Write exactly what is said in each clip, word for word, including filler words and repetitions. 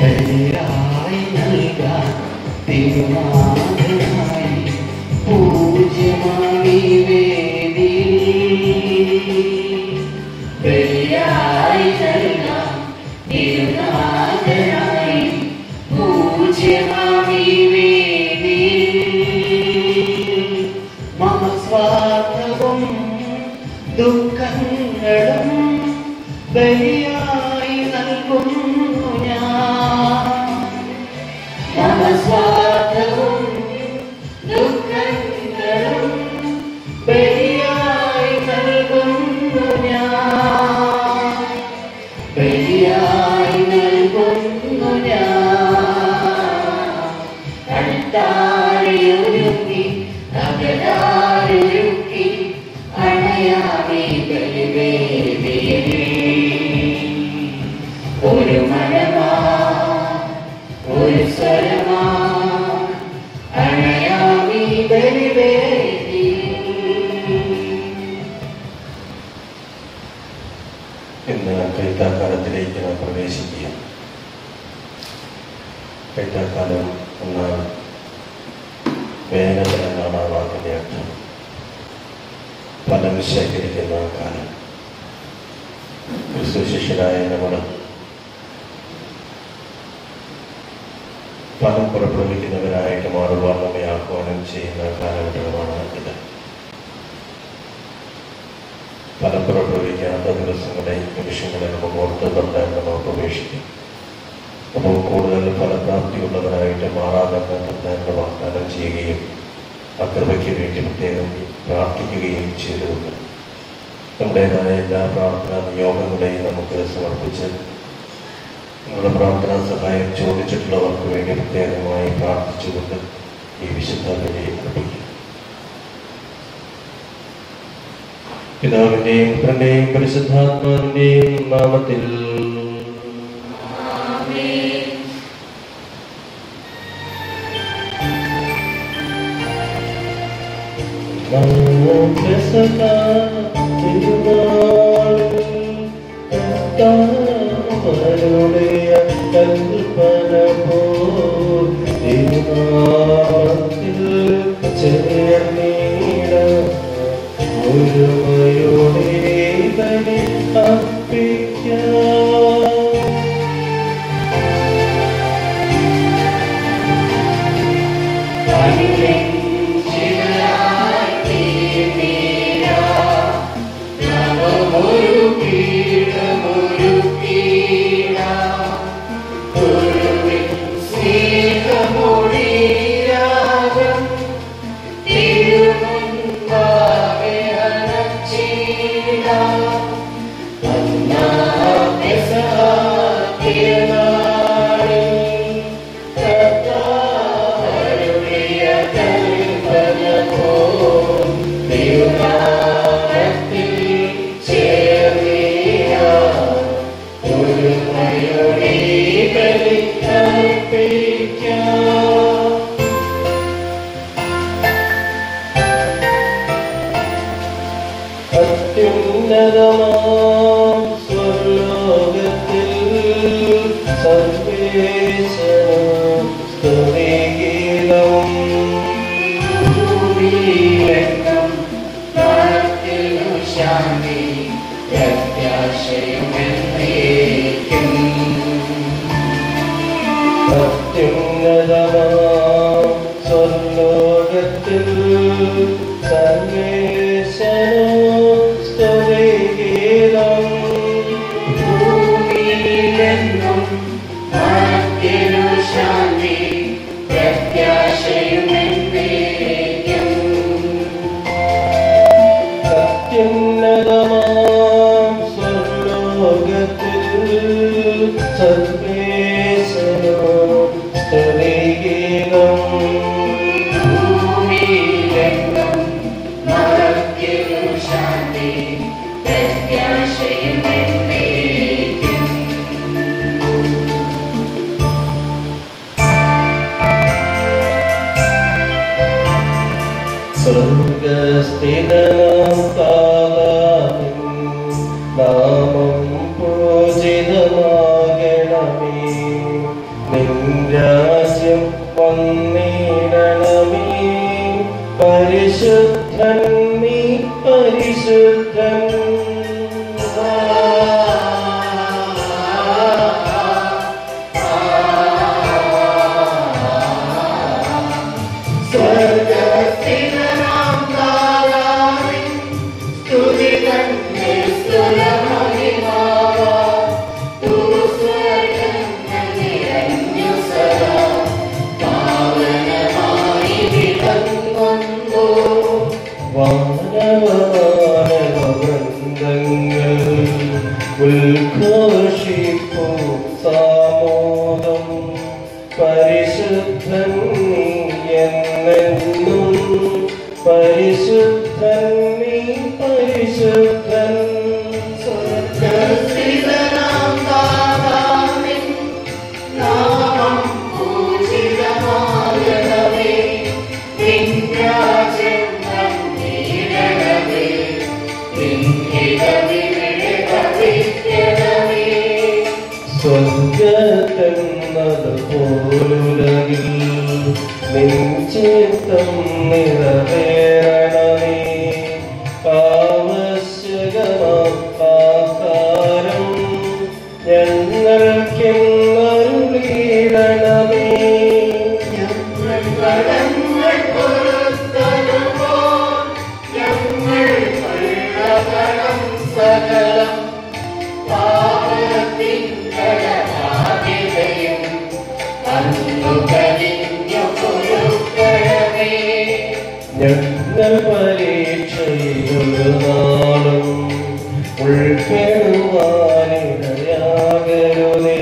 ബലിയായി നൽകാൻ തിരുനാഥനായി പൂജ്യമായി വേദിയിൽ ബലിയായി നൽകാൻ തിരുനാഥനായി പൂജ്യമായി വേദിയിൽ മമസ്വാർത്ഥവും ദുഃഖങ്ങളും ബലിയായി നൽകുന്നു ഞാൻ. മമസ്വാർത്ഥവും ദുഃഖങ്ങളും ബലിയായി നൽകുന്നു ഞാൻ. ബലിയായി നൽകുന്നു ഞാൻ. അൾത്താരയൊരുക്കി അകതാരയൊരുക്കി അണയാമി ബലിവേദിയിൽ. ഒരു മഴമാ ഒരു സ്വരമാ അണയാമി ബലിവേദിയിൽ. ഇന്ന് കൈത്താക്കാലത്തിലേക്ക് നാം പ്രവേശിക്കുക. കൈത്താക്കാലം എന്നാൽ വേനൽ എന്നാണ് ആ വാക്കിന്റെ അർത്ഥം. ഫലം ശേഖരിക്കുന്ന കാലം. ക്രിസ്തു ശിഷ്യനായ നമ്മൾ ഫലം പുറപ്പെടുവിക്കുന്നവരായിട്ട് മാറുവാൻ നമ്മെ ആഹ്വാനം ചെയ്യുന്ന കാലഘട്ടമാണ് ഇത്. ഫലം പുറപ്പെടുവിക്കാത്ത ദിവസങ്ങളെ നിമിഷങ്ങളെ നമുക്ക് ഓർത്ത് തൊട്ടാൽ നമ്മൾ പ്രവേശിക്കും. അപ്പോൾ കൂടുതൽ ഫലപ്രാപ്തിയുള്ളവരായിട്ട് മാറാമെന്ന് തന്റെ വാഗ്ദാനം ചെയ്യുകയും അകൃപയ്ക്ക് വേണ്ടി പ്രത്യേകം പ്രാർത്ഥിക്കുകയും ചെയ്തുകൊണ്ട് നമ്മുടേതായ എല്ലാ പ്രാർത്ഥനാ നിയോഗങ്ങളെയും നമുക്ക് സമർപ്പിച്ച് നമ്മുടെ പ്രാർത്ഥനാ സഹായം ചോദിച്ചിട്ടുള്ളവർക്ക് വേണ്ടി പ്രത്യേകമായി പ്രാർത്ഥിച്ചുകൊണ്ട് ഈ വിശുദ്ധ ബലി അർപ്പിക്കും. പിതാവിന്റെയും പുത്രന്റെയും പരിശുദ്ധാത്മാവിന്റെയും നാമത്തിൽ കൽപ്പന ചേർന്നീട ഒരുമയോടെ ബലി അർപ്പിക്കാം. അത്യുന്നതമാം സ്വർലോകത്തിൽ സർവേശ്വരൻ സ്തുതിഗീതം ഭൂമിയിലെങ്ങും നാട്ടിലു ശാന്തി പ്രത്യാശയും എന്നേക്കും. അത്യുന്നതമാം സ്വർലോകത്തിൽ സർവേശ്വരൻ ഭൂമിയിലെങ്ങും നാട്ടിലു ശാന്തി പ്രത്യാശയും എന്നേക്കും. അത്യുന്നതമാം സ്വർലോകത്തിൽ സർവേശ്വരൻ സ്തുതിഗീതം ഭൂമിയിലെങ്ങും നാട്ടിലു ശാന്തി പ്രത്യാശയും എന്നേക്കും. സ്വർഗസ്ഥിതനാം താതാവിൻ നാമം പൂജിതമാകണമേ. ഉൽഘോഷിപ്പൂ സാമോദം. പരിശുദ്ധൻ നീ എന്നെന്നും, പരിശുദ്ധൻ നീ പരിശുദ്ധൻ. സ്വർഗ്ഗസ്ഥിതനാം താതാവിൻ നാമം പൂജിതമാകണമേ. നിൻ രാജ്യം വന്നിടണമേ. നിൻ ഹിതമിവിടെ ഭവിക്കണമേ. സ്വർഗ്ഗത്തെന്നത് പോലുലകിൽ നിൻ ചിത്തം നിറവേറണമേ. ആവശ്യകമാം ആഹാരം ഞങ്ങൾക്കെന്നരുളിയിടണമേ. ഞങ്ങൾ കടങ്ങൾ പൊറുത്തതുപോൽ ഞങ്ങൾക്കുള്ള കടം സകലം പാപത്തിൻ കടബാധ്യതയും അന്നു കനിഞ്ഞു പൊറുക്കണമേ. ഞങ്ങൾ പരീക്ഷയിലൊരു നാളും ഉൾപ്പെടുവാനിടയാകരുതേ.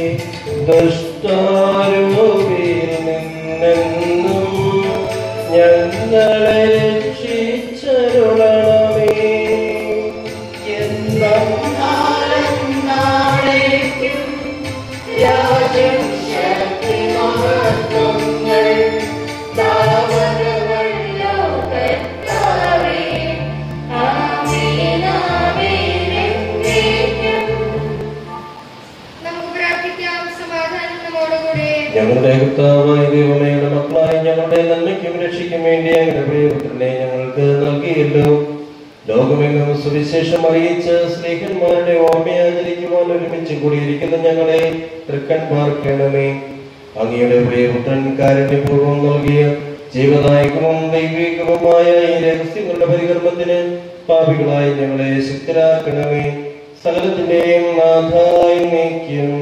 ദുഷ്ടാരൂപിയിൽ നിന്നെന്നും ഞങ്ങളെ രക്ഷിച്ചരുളണമേ. എന്നാലും നാളേക്കും രാജ്യം ശക്തി മഹത്വങ്ങൾ താവകവല്ലോ കർത്താവേ. ആമേൻ ആമേൻ എന്നേക്കും. നമുക്ക് പ്രാർത്ഥിക്കാം. സമാധാനം നമ്മോടുകൂടെ. ഞങ്ങളുടെ കർത്താവായ ദൈവമേയുടെ മക്കളായി ഞങ്ങളുടെ നന്മയ്ക്കും രക്ഷയ്ക്കും വേണ്ടി അങ്ങയുടെ പ്രിയപുത്രനെ ഞങ്ങൾക്ക് നൽകിയല്ലോ. ലോകമെങ്ങും സുവിശേഷം അറിയിച്ച് സ്നേഹന്മാരുടെ ഓർമ്മയാചരിക്കുവാൻ ഒരുമിച്ച് കൂടിയിരിക്കുന്ന ഞങ്ങളെ തൃക്കൺ പാർക്കണമേ. അങ്ങയുടെ പ്രിയപുത്രൻ കാരുണ്യപൂർവ്വം നൽകിയ ജീവദായകവും ദൈവികവുമായ ഈ രഹസ്യങ്ങളുടെ പരികർമ്മത്തിന് പാപികളായി ഞങ്ങളെ ശക്തരാക്കണമേ. സകലത്തിന്റെയും നാഥായി നീക്കും.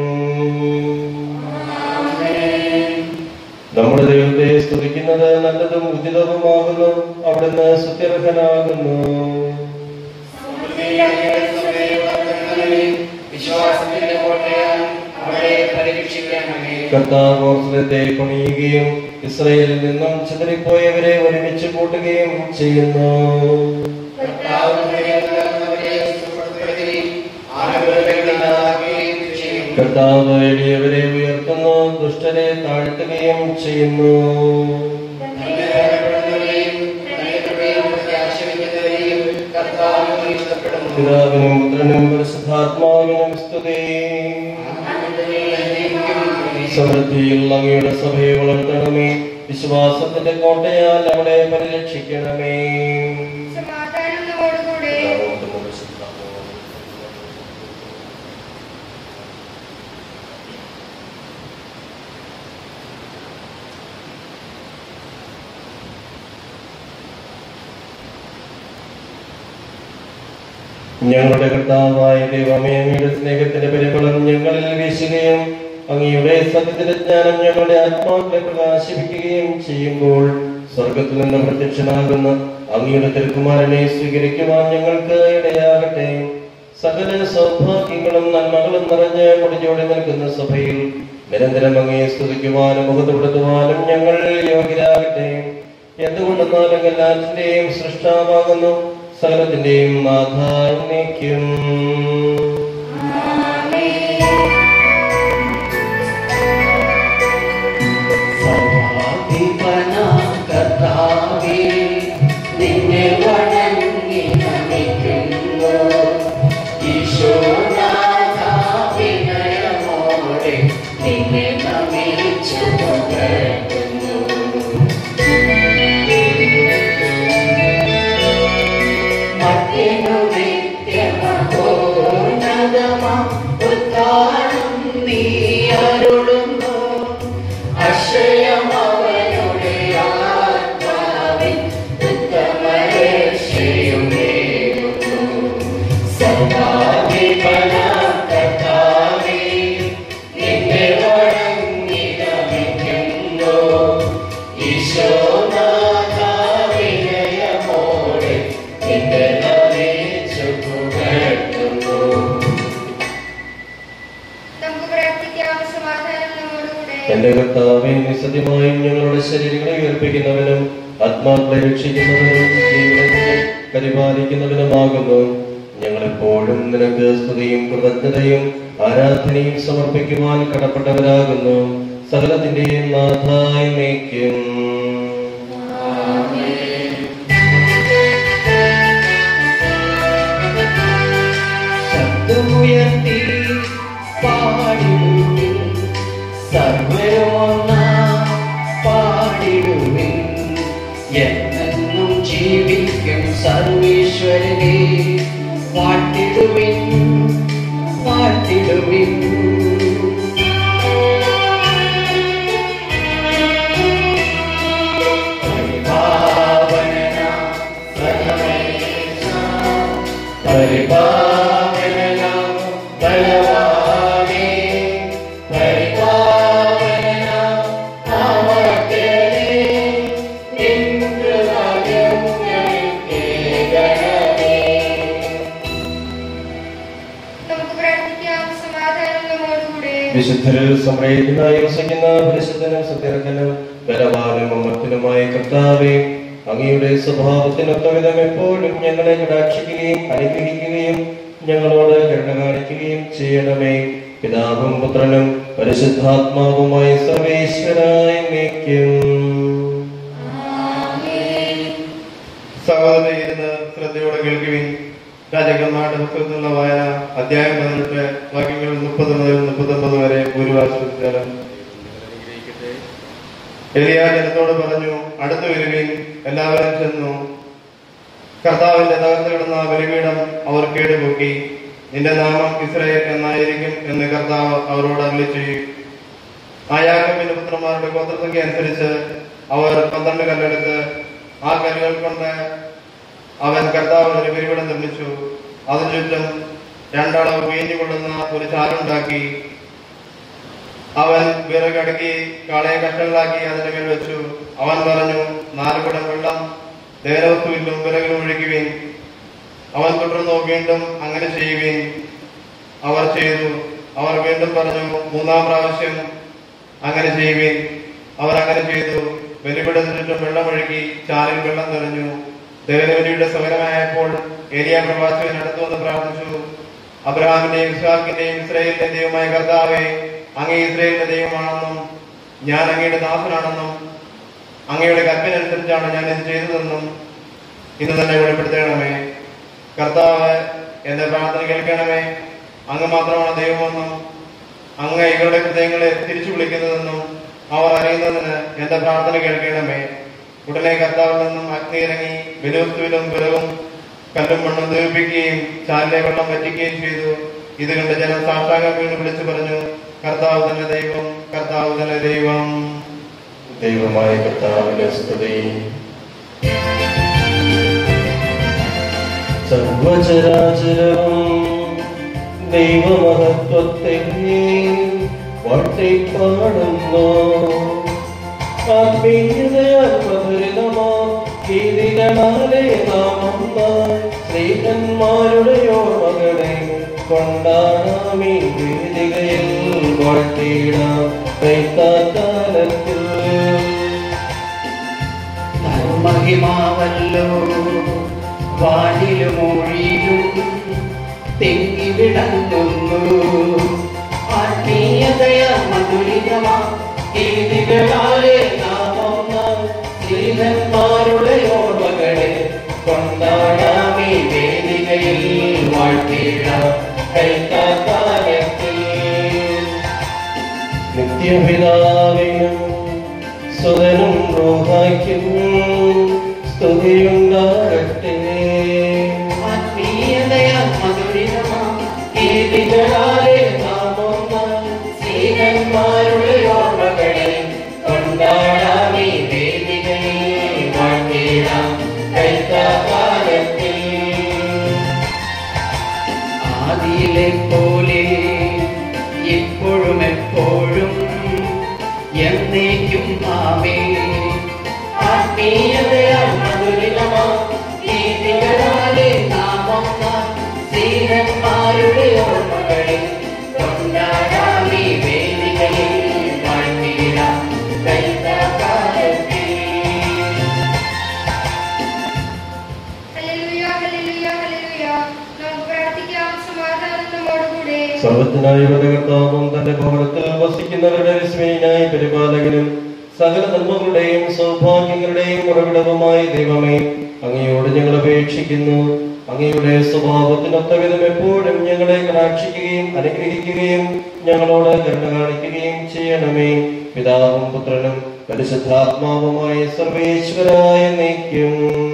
നമ്മുടെ ദൈവത്തെ സ്തുതിക്കുന്നത് നല്ലതും ഉചിതവുമാകുന്നു. അവിടുന്ന് സ്തുത്യർഹനാകുന്നു. വിശ്വാസത്തിന്റെ കോട്ടയാൽ അവളെ പരിരക്ഷിക്കണമേ. കർത്താവ് ഓർസലത്തെ പണിയുകയും ഇസ്രായേലിൽ നിന്നും ചിതറിപ്പോയവരെ ഒരുമിച്ച് കൂട്ടുകയും ചെയ്യുന്നു. കർത്താവ് എളിയവരെ ഉയർത്തുന്നു, ദുഷ്ടരെ താഴ്ത്തുകയും ചെയ്യുന്നു. പിതാവിനും പുത്രനും പരിശുദ്ധാത്മാവിനും സ്തുതി. സമൃദ്ധിയിൽ അങ്ങയുടെ സഭയെ വളർത്തണമേ. വിശ്വാസത്തിന്റെ കോട്ടയാൽ അവളെ പരിരക്ഷിക്കണമേ. സമാധാനം നമ്മോടുകൂടെ. ഞങ്ങളുടെ കർത്താവായ ദൈവമേ, അങ്ങയുടെ സ്നേഹത്തിന്റെ പരിമളം ഞങ്ങളിൽ വീശുകയും അങ്ങയുടെ സത്യത്തിന്റെ ജ്ഞാനം ഞങ്ങളുടെ ആത്മാക്കളെ പ്രകാശിപ്പിക്കുകയും ചെയ്യുമ്പോൾ സ്വർഗത്തിൽ നിന്ന് പ്രത്യക്ഷനാകുന്ന അങ്ങയുടെ തിരുക്കുമാരനെ സ്വീകരിക്കുവാൻ ഞങ്ങൾക്ക് ഇടയാകട്ടെ. സകല സൗഭാഗ്യങ്ങളും നന്മകളും നിറഞ്ഞ് മുടിഞ്ഞോടി നിൽക്കുന്ന സഭയിൽ നിരന്തരം അങ്ങയെ സ്തുതിക്കുവാനും മുഖത്തുപെടുത്തുവാനും ഞങ്ങൾ യോഗ്യരാകട്ടെ. എന്തുകൊണ്ടെന്നാൽ അങ്ങ് എല്ലാറ്റിന്റെയും സൃഷ്ടാവാകുന്നു, സകലത്തിന്റെയും നാഥായി നീക്കും. കർത്താവേ, നിന്നെ വണങ്ങി നമിക്കുന്നു. ഈശോനാഥാ, വിനയമോടെ നിന്നെ നമിച്ചു പുകഴ്ത്തുന്നു. മർത്യനു നിത്യമഹോന്നതമാം ഉദ്ധാനം നീ അരുളുന്നു. അക്ഷയമവനുടെ ആത്മാവിൻ ഉത്തമരക്ഷയുമേകുന്നു. സർവാധിപനാം കർത്താവേ, നിന്നെ വണങ്ങി നമിക്കുന്നു. ഈശോനാഥാ, വിനയമോടെ നിന്നെ നമിച്ചു പുകഴ്ത്തുന്നു. എന്റെ കർത്താവേ, നീ സത്യമായും ഞങ്ങളുടെ ശരീരങ്ങളെ ഉയർപ്പിക്കുന്നവനും ആത്മാക്കളെ രക്ഷിക്കുന്നവനും ജീവനെ പരിപാലിക്കുന്നവനുമാകുന്നു. ഞങ്ങളെപ്പോഴും നിനക്ക് സ്തുതിയും കൃതജ്ഞതയും ആരാധനയും സമർപ്പിക്കുവാൻ കടപ്പെട്ടവരാകുന്നു. സകലത്തിന്റെയും നാഥായ നീക്കും. ശബ്ദമുയർത്തി പാടിടുവിൻ, സർവ്വരുമൊന്നാം പാടിടുവിൻ. എന്നെന്നും ജീവിക്കും സർവീശ്വരനെ വാഴ്ത്തിടുവിൻ, വാഴ്ത്തിടുവിൻ. വിശുദ്ധരിൽ സമൃദ്ധനായി വസിക്കുന്ന പരിശുദ്ധനും സത്യർഹനും ബലവാനും അമർത്തനുമായ കർത്താവേ, അങ്ങയുടെ സ്വഭാവത്തിനൊത്ത വിധം എപ്പോഴും ഞങ്ങളെ കടാക്ഷിക്കുകയും അനുഗ്രഹിക്കുകയും ഞങ്ങളോട് കരുണ കാണിക്കുകയും ചെയ്യണമേ. പിതാവും പുത്രനും പരിശുദ്ധാത്മാവുമായി സർവേശ്വരായ നീക്കും. സഹോദരയിരുന്ന് ശ്രദ്ധയോടെ കേൾക്കുവിൻ. രാജകന്മാരുടെ പുസ്തകത്തിലുള്ള വായന അധ്യായം പതിനെട്ട് വാക്യങ്ങൾ മുപ്പത് മുതൽ മുപ്പത്തൊമ്പത് വരെ ഭൂരിഭാഷം. എലിയാ ജനത്തോട് പറഞ്ഞു, അടുത്തു വരുവിൻ. എല്ലാവരും ചെന്നു. കർത്താവിന്റെ തകർന്നു കിടന്ന ബലിപീഠം അവർ കേടുപൊക്കി. നിന്റെ നാമം ഇസ്രായേൽ എന്നായിരിക്കും എന്ന് കർത്താവ് അവരോട് അരുളി ചെയ്യും. ആ യാക്കോബിന്റെ പുത്രന്മാരുടെ ഗോത്രസംഖ്യ അനുസരിച്ച് അവർ പന്ത്രണ്ട് കല്ലെടുത്ത് ആ കല്ലുകൾ കൊണ്ട് അവൻ കർത്താവിന് ഒരു ബലിപീഠം നിർമ്മിച്ചു. അതിനു ചുറ്റും രണ്ടളവ് വീഞ്ഞു കൊള്ളുന്ന ഒരു ചാലുണ്ടാക്കി. അവൻ വിറകടുക്കി കാളയെ കഷ്ണങ്ങളാക്കി അതിന്റെ മേൽ വെച്ചു. അവൻ പറഞ്ഞു, നാല് കുടം വെള്ളം ദേവവസ്തുവിലും വിറകിലും ഒഴിക്കുവിൻ. അവൻ തുടർന്നു, വീണ്ടും അങ്ങനെ ചെയ്യുവിൻ. അവർ ചെയ്തു. അവർ വീണ്ടും പറഞ്ഞു, മൂന്നാം പ്രാവശ്യം അങ്ങനെ ചെയ്യുവിൻ. അവർ അങ്ങനെ ചെയ്തു. ബലിപീഠത്തിന് ചുറ്റും വെള്ളം ഒഴുകി ചാലിൽ വെള്ളം നിറഞ്ഞു. ദേവബലിയുടെ സമരമായപ്പോൾ ഏലിയാ പ്രവാചകൻ അടുത്തു വന്ന് പ്രാർത്ഥിച്ചു, അബ്രഹാമിന്റെയും ഇസ്ഹാക്കിന്റെയും ഇസ്രായേലിന്റെ ദൈവമായ കർത്താവേ, അങ്ങേ ഇസ്രായേലിന്റെ ദൈവമാണെന്നും ഞാൻ അങ്ങയുടെ ദാസനാണെന്നും അങ്ങയുടെ കൽപ്പന അനുസരിച്ചാണ് ഞാൻ ഇത് ചെയ്തതെന്നും ഇന്ന് തന്നെ വെളിപ്പെടുത്തണമേ. കർത്താവ്, എന്റെ പ്രാർത്ഥന കേൾക്കണമേ. അങ്ങ് മാത്രമാണ് ദൈവമെന്നും അങ്ങ് ഇവരുടെ ഹൃദയങ്ങളെ തിരിച്ചു വിളിക്കുന്നതെന്നും അവർ അറിയുന്നതിന് എന്റെ പ്രാർത്ഥന കേൾക്കണമേ. ഉടനെ കർത്താവിൽ നിന്നും അഗ്നി ഇറങ്ങി ബലിവസ്തുവിലും വിറകും കല്ലും മണ്ണും ദീപിക്കുകയും ചാലിലെ വെള്ളം വറ്റിക്കുകയും ചെയ്തു. ഇത് കണ്ട് ജനം സാഷ്ടാംഗം വീണ് വിളിച്ചു പറഞ്ഞു, കർത്താവ് തന്നെ ദൈവം, കർത്താവ് തന്നെ ദൈവം. ദൈവമായ കർത്താവിന്റെ സ്തുതി. സർവചരാചരവും ദൈവമഹത്വത്തെ വാഴ്ത്തിപ്പാടുന്നു. ആത്മീയതയാൽ മധുരിതമോ ഗീതികളാലെ നാമൊന്നായി സ്ത്രീകന്മാരുടെ ഓർമ്മകളെ കൊണ്ടാടാമീ വേദികയിൽ വാഴ്ത്തിയിടാം കൈത്താക്കാലത്തിൽ. മഹിമാവല്ലോ വാനിലും മൊഴിയിലും തെങ്ങി വിടങ്ങുന്നു. ആത്മീയതയാ മധുരിതമാ ഗീതികളാലെ നാമൊന്നായി സ്ത്രീകന്മാരുടെ ഓർമ്മകളെ കൊണ്ടാടാമീ വേദികയിൽ വാഴ്ത്തിയിടാം കൈത്താക്കാലത്തിൽ. നിത്യപിതാവിനും സുതനും റൂഹായ്ക്കും സ്തുതിയുണ്ടാകട്ടെ. ആത്മീയതയാ മധുരിതമാ ഗീതികളാലെ നാമൊന്നായി സ്ത്രീകന്മാരുടെ ഓർമ്മകളെ കൊണ്ടാടാമീ വേദികയിൽ വാഴ്ത്തിയിടാം കൈത്താക്കാലത്തിൽ. ആദിയിലെ പോലെ ഇപ്പോഴും എപ്പോഴും എന്നേക്കും ആമേൻ. ആത്മീയതയാൽ മധുരിതമാ ഗീതികളാലെ നാമൊന്നായി സ്ത്രീകന്മാരുടെ ഓർമ്മകളെ കൊണ്ടാടാമീ വേദികയിൽ വാഴ്ത്തിയിടാം സർവത്തിനായി കർത്താവും തന്റെ ഭവനത്തിൽ വസിക്കുന്നവരുടെ വിസ്മയനായി പരിപാലകനും സകല നന്മകളുടെയും സൗഭാഗ്യങ്ങളുടെയും ഉറവിടവുമായി ദൈവമേ, അങ്ങയോട് ഞങ്ങൾ അപേക്ഷിക്കുന്നു. അങ്ങയുടെ സ്വഭാവത്തിനൊത്ത വിധം എപ്പോഴും ഞങ്ങളെ കടാക്ഷിക്കുകയും അനുഗ്രഹിക്കുകയും ഞങ്ങളോട് കരുണ കാണിക്കുകയും ചെയ്യണമേ. പിതാവും പുത്രനും പരിശുദ്ധാത്മാവുമായ സർവേശ്വരായ നീക്കും.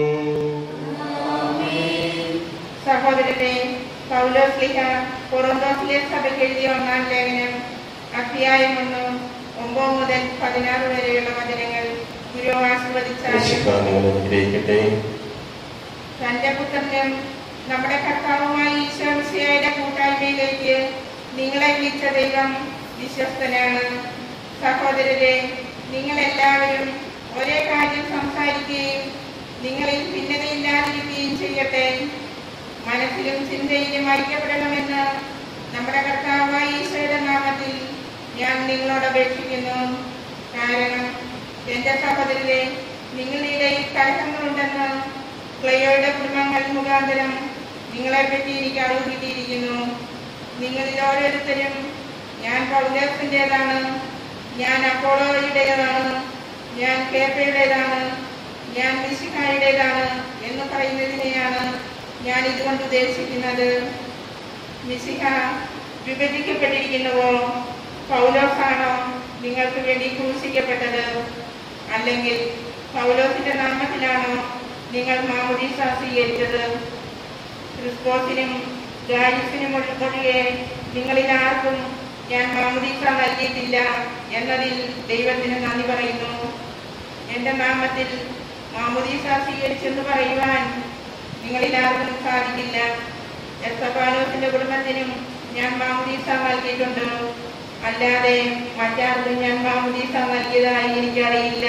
സഹോദരനെ, പൗലോസ്ലീഹ കൊറിന്തോസിലെ സഭയ്ക്ക് എഴുതിയ ഒന്നാം ലേഖനം അധ്യായം ഒന്ന് ഒമ്പത് മുതൽ പതിനാറ് വരെയുള്ള വചനങ്ങൾ ഗുരു ആശീർവദിച്ചായിരിക്കട്ടെ. തന്റെ പുത്രനും നമ്മുടെ കർത്താവുമായ ഈശോ മിശിഹായുടെ കൂട്ടായ്മയിലേക്ക് നിങ്ങളെ വിളിച്ച ദൈവം വിശ്വസ്തനാണ്. സഹോദരരെ, നിങ്ങൾ എല്ലാവരും ഒരേ കാര്യം സംസാരിക്കുകയും നിങ്ങളിൽ ഭിന്നതയില്ലാതിരിക്കുകയും ചെയ്യട്ടെ. മനസ്സിലും ചിന്തയിലും ഐക്യപ്പെടണമെന്ന് നമ്മുടെ കർത്താവായ ഈശോയുടെ നാമത്തിൽ ഞാൻ നിങ്ങളോട് അപേക്ഷിക്കുന്നു. കാരണം എന്റെ സഹോദരരെ, നിങ്ങളുടെ ഈ കലഹങ്ങളുണ്ടെന്ന് ക്ലയോയുടെ കുടുംബങ്ങൾ മുഖാന്തരം നിങ്ങളെ പറ്റി എനിക്ക് അറിവ് കിട്ടിയിരിക്കുന്നു. നിങ്ങളിൽ ഓരോരുത്തരും ഞാൻ പൗലോസിൻ്റെതാണ്, ഞാൻ അപ്പോളോയുടേതാണ്, ഞാൻ കേപ്പയുടേതാണ്, ഞാൻ മിശിഹായുടേതാണ് എന്ന് പറയുന്നതിനെയാണ് ഞാൻ ഇതുകൊണ്ട് ഉദ്ദേശിക്കുന്നത്. മിശിഹ വിഭജിക്കപ്പെട്ടിരിക്കുന്നുവോ? പൗലോസാണോ നിങ്ങൾക്ക് വേണ്ടി ക്രൂശിക്കപ്പെട്ടത്? അല്ലെങ്കിൽ പൗലോസിന്റെ നാമത്തിലാണോ നിങ്ങൾ മാമോദീസ സ്വീകരിച്ചത്? ക്രിസ്പോസിനും ഗായിസിനും ഒഴികെ നിങ്ങളിൽ ആർക്കും ഞാൻ മാമോദീസ നൽകിയിട്ടില്ല എന്നതിൽ ദൈവത്തിന് നന്ദി പറയുന്നു. എന്റെ നാമത്തിൽ മാമോദീസ സ്വീകരിച്ചെന്ന് പറയുവാൻ നിങ്ങളിൽ ആർക്കും സാധിക്കില്ല. എസ്തഫാനോസിന്റെ കുടുംബത്തിനും ഞാൻ മാമോദീസ നൽകിയിട്ടുണ്ട്, അല്ലാതെ മറ്റാർക്കും ഞാൻ മാമോദീസ നൽകിയതായി എനിക്കറിയില്ല.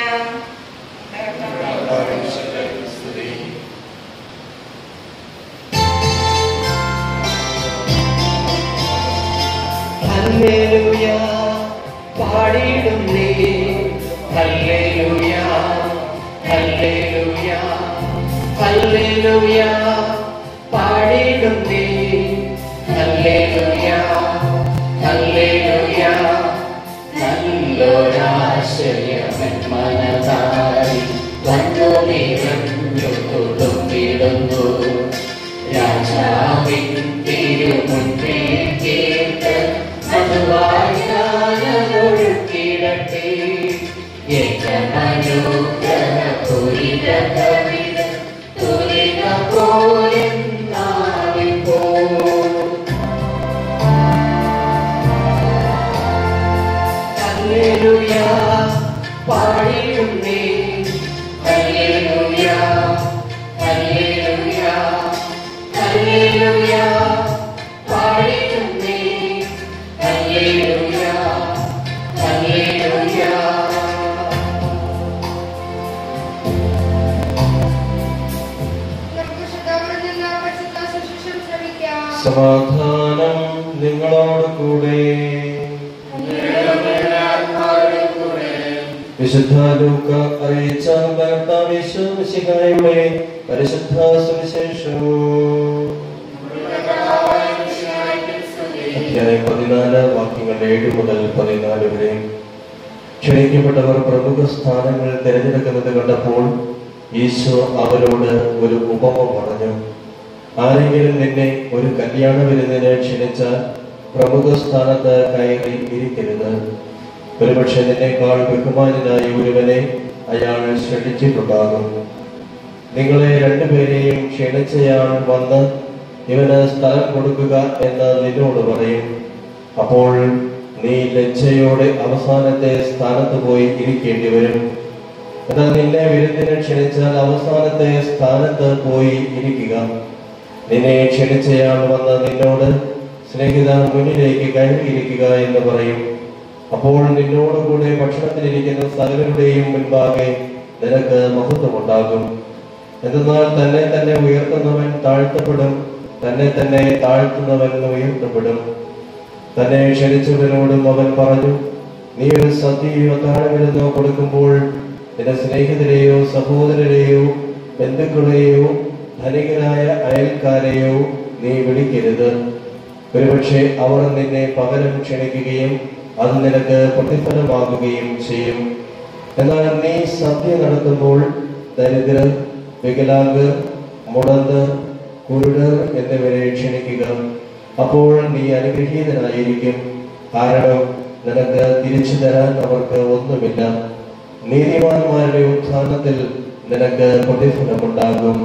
ഹല്ലേലൂയ പാടിടുന്നേ, ഹല്ലേലൂയ ഹല്ലേലൂയ ഹല്ലേലൂയ പാടിടുന്നേ, ഹല്ലേലൂയ ഹല്ലേലൂയ. നല്ലൊരാശയമെൻ മനതാരി വന്നു നിറഞ്ഞു തുളുമ്പിടുന്നു. രാജാവിൻ തിരുമുൻപിൽ കേട്ട് മധുവായി ഞാനൊഴുക്കിടട്ടെ. യജമാനുഗ്രഹപൂരിത കവിത തുരിക പോലെന്നാവിപ്പോ. ഹല്ലേലൂയ പാടിടുന്നേ, ഹല്ലേലൂയ ഹല്ലേലൂയ ഹല്ലേലൂയ പാടിടുന്നേ, ഹല്ലേലൂയ ഹല്ലേലൂയ. നമുക്ക് ശുദ്ധവരിൽ നിന്ന് പരിശുദ്ധ സുവിശേഷം ശ്രമിക്കാം. സമാധാനം നിങ്ങളോട് കൂടെ. വിശുദ്ധ ലൂക്ക അറിയിച്ച കർത്താവ് യേശു മിശിഹായുടെ പരിശുദ്ധ സുവിശേഷം അധ്യായം പതിനാല് വാക്യങ്ങൾ ഏഴ് മുതൽ പതിനാല് വരെ. ക്ഷണിക്കപ്പെട്ടവർ പ്രമുഖ സ്ഥാനങ്ങൾ തിരഞ്ഞെടുക്കുന്നത് കണ്ടപ്പോൾ ഈശോ അവരോട് ഒരു ഉപമ പറഞ്ഞു. ആരെങ്കിലും നിന്നെ ഒരു കല്യാണ വിരുന്നിന് ക്ഷണിച്ചാൽ പ്രമുഖ സ്ഥാനത്ത് കയറി ഇരിക്കരുത്. ഒരുപക്ഷെ നിന്നേക്കാൾ ബഹുമാനായ ഒരുവനെ അയാൾ ക്ഷണിച്ചിട്ടുണ്ടാകും. നിങ്ങളെ രണ്ടുപേരെയും ക്ഷണിച്ചയാൾ വന്ന് ഇവന് സ്ഥലം കൊടുക്കുക എന്ന് നിന്നോട് പറയും. അപ്പോൾ നീ ലജ്ജയോടെ അവസാനത്തെ സ്ഥാനത്ത് പോയി ഇരിക്കേണ്ടി വരും. എന്നാൽ നിന്നെ വിരുന്നിന് ക്ഷണിച്ചാൽ അവസാനത്തെ സ്ഥാനത്ത് പോയി ഇരിക്കുക. നിന്നെ ക്ഷണിച്ചയാൾ വന്ന് നിന്നോട് സ്നേഹിത മുന്നിലേക്ക് കയറിയിരിക്കുക എന്ന് പറയും. അപ്പോൾ നിന്നോടുകൂടെ ഭക്ഷണത്തിലിരിക്കുന്ന സകലരുടെയും മുൻപാകെ നിനക്ക് മഹത്വമുണ്ടാകും. എന്നാൽ തന്നെ തന്നെ ഉയർത്തുന്നവൻ താഴ്ത്തപ്പെടും, തന്നെ തന്നെ താഴ്ത്തുന്നവൻ ഉയർത്തപ്പെടും. തന്നെ ക്ഷണിച്ചവരോടും അവൻ പറഞ്ഞു, നീ ഒരു സദ്യയോ താഴെവിരുന്നോ കൊടുക്കുമ്പോൾ നിന്റെ സ്നേഹിതരെയോ സഹോദരരെയോ ബന്ധുക്കളെയോ ധനികരായ അയൽക്കാരെയോ നീ വിളിക്കരുത്. ഒരുപക്ഷെ അവർ നിന്നെ പകരം ക്ഷണിക്കുകയും അത് നിനക്ക് പ്രതിഫലമാകുകയും ചെയ്യും. എന്നാൽ നീ സദ്യ നടത്തുമ്പോൾ ദരിദ്രർ, വികലാംഗർ, മുടന്തർ, കുരുടർ എന്നിവരെ ക്ഷണിക്കുക. അപ്പോൾ നീ അനുഗ്രഹീതനായിരിക്കും, കാരണം നിനക്ക് തിരിച്ചു തരാൻ അവർക്ക് ഒന്നുമില്ല. നീതിമാന്മാരുടെ ഉത്ഥാനത്തിൽ നിനക്ക് പ്രതിഫലമുണ്ടാകും.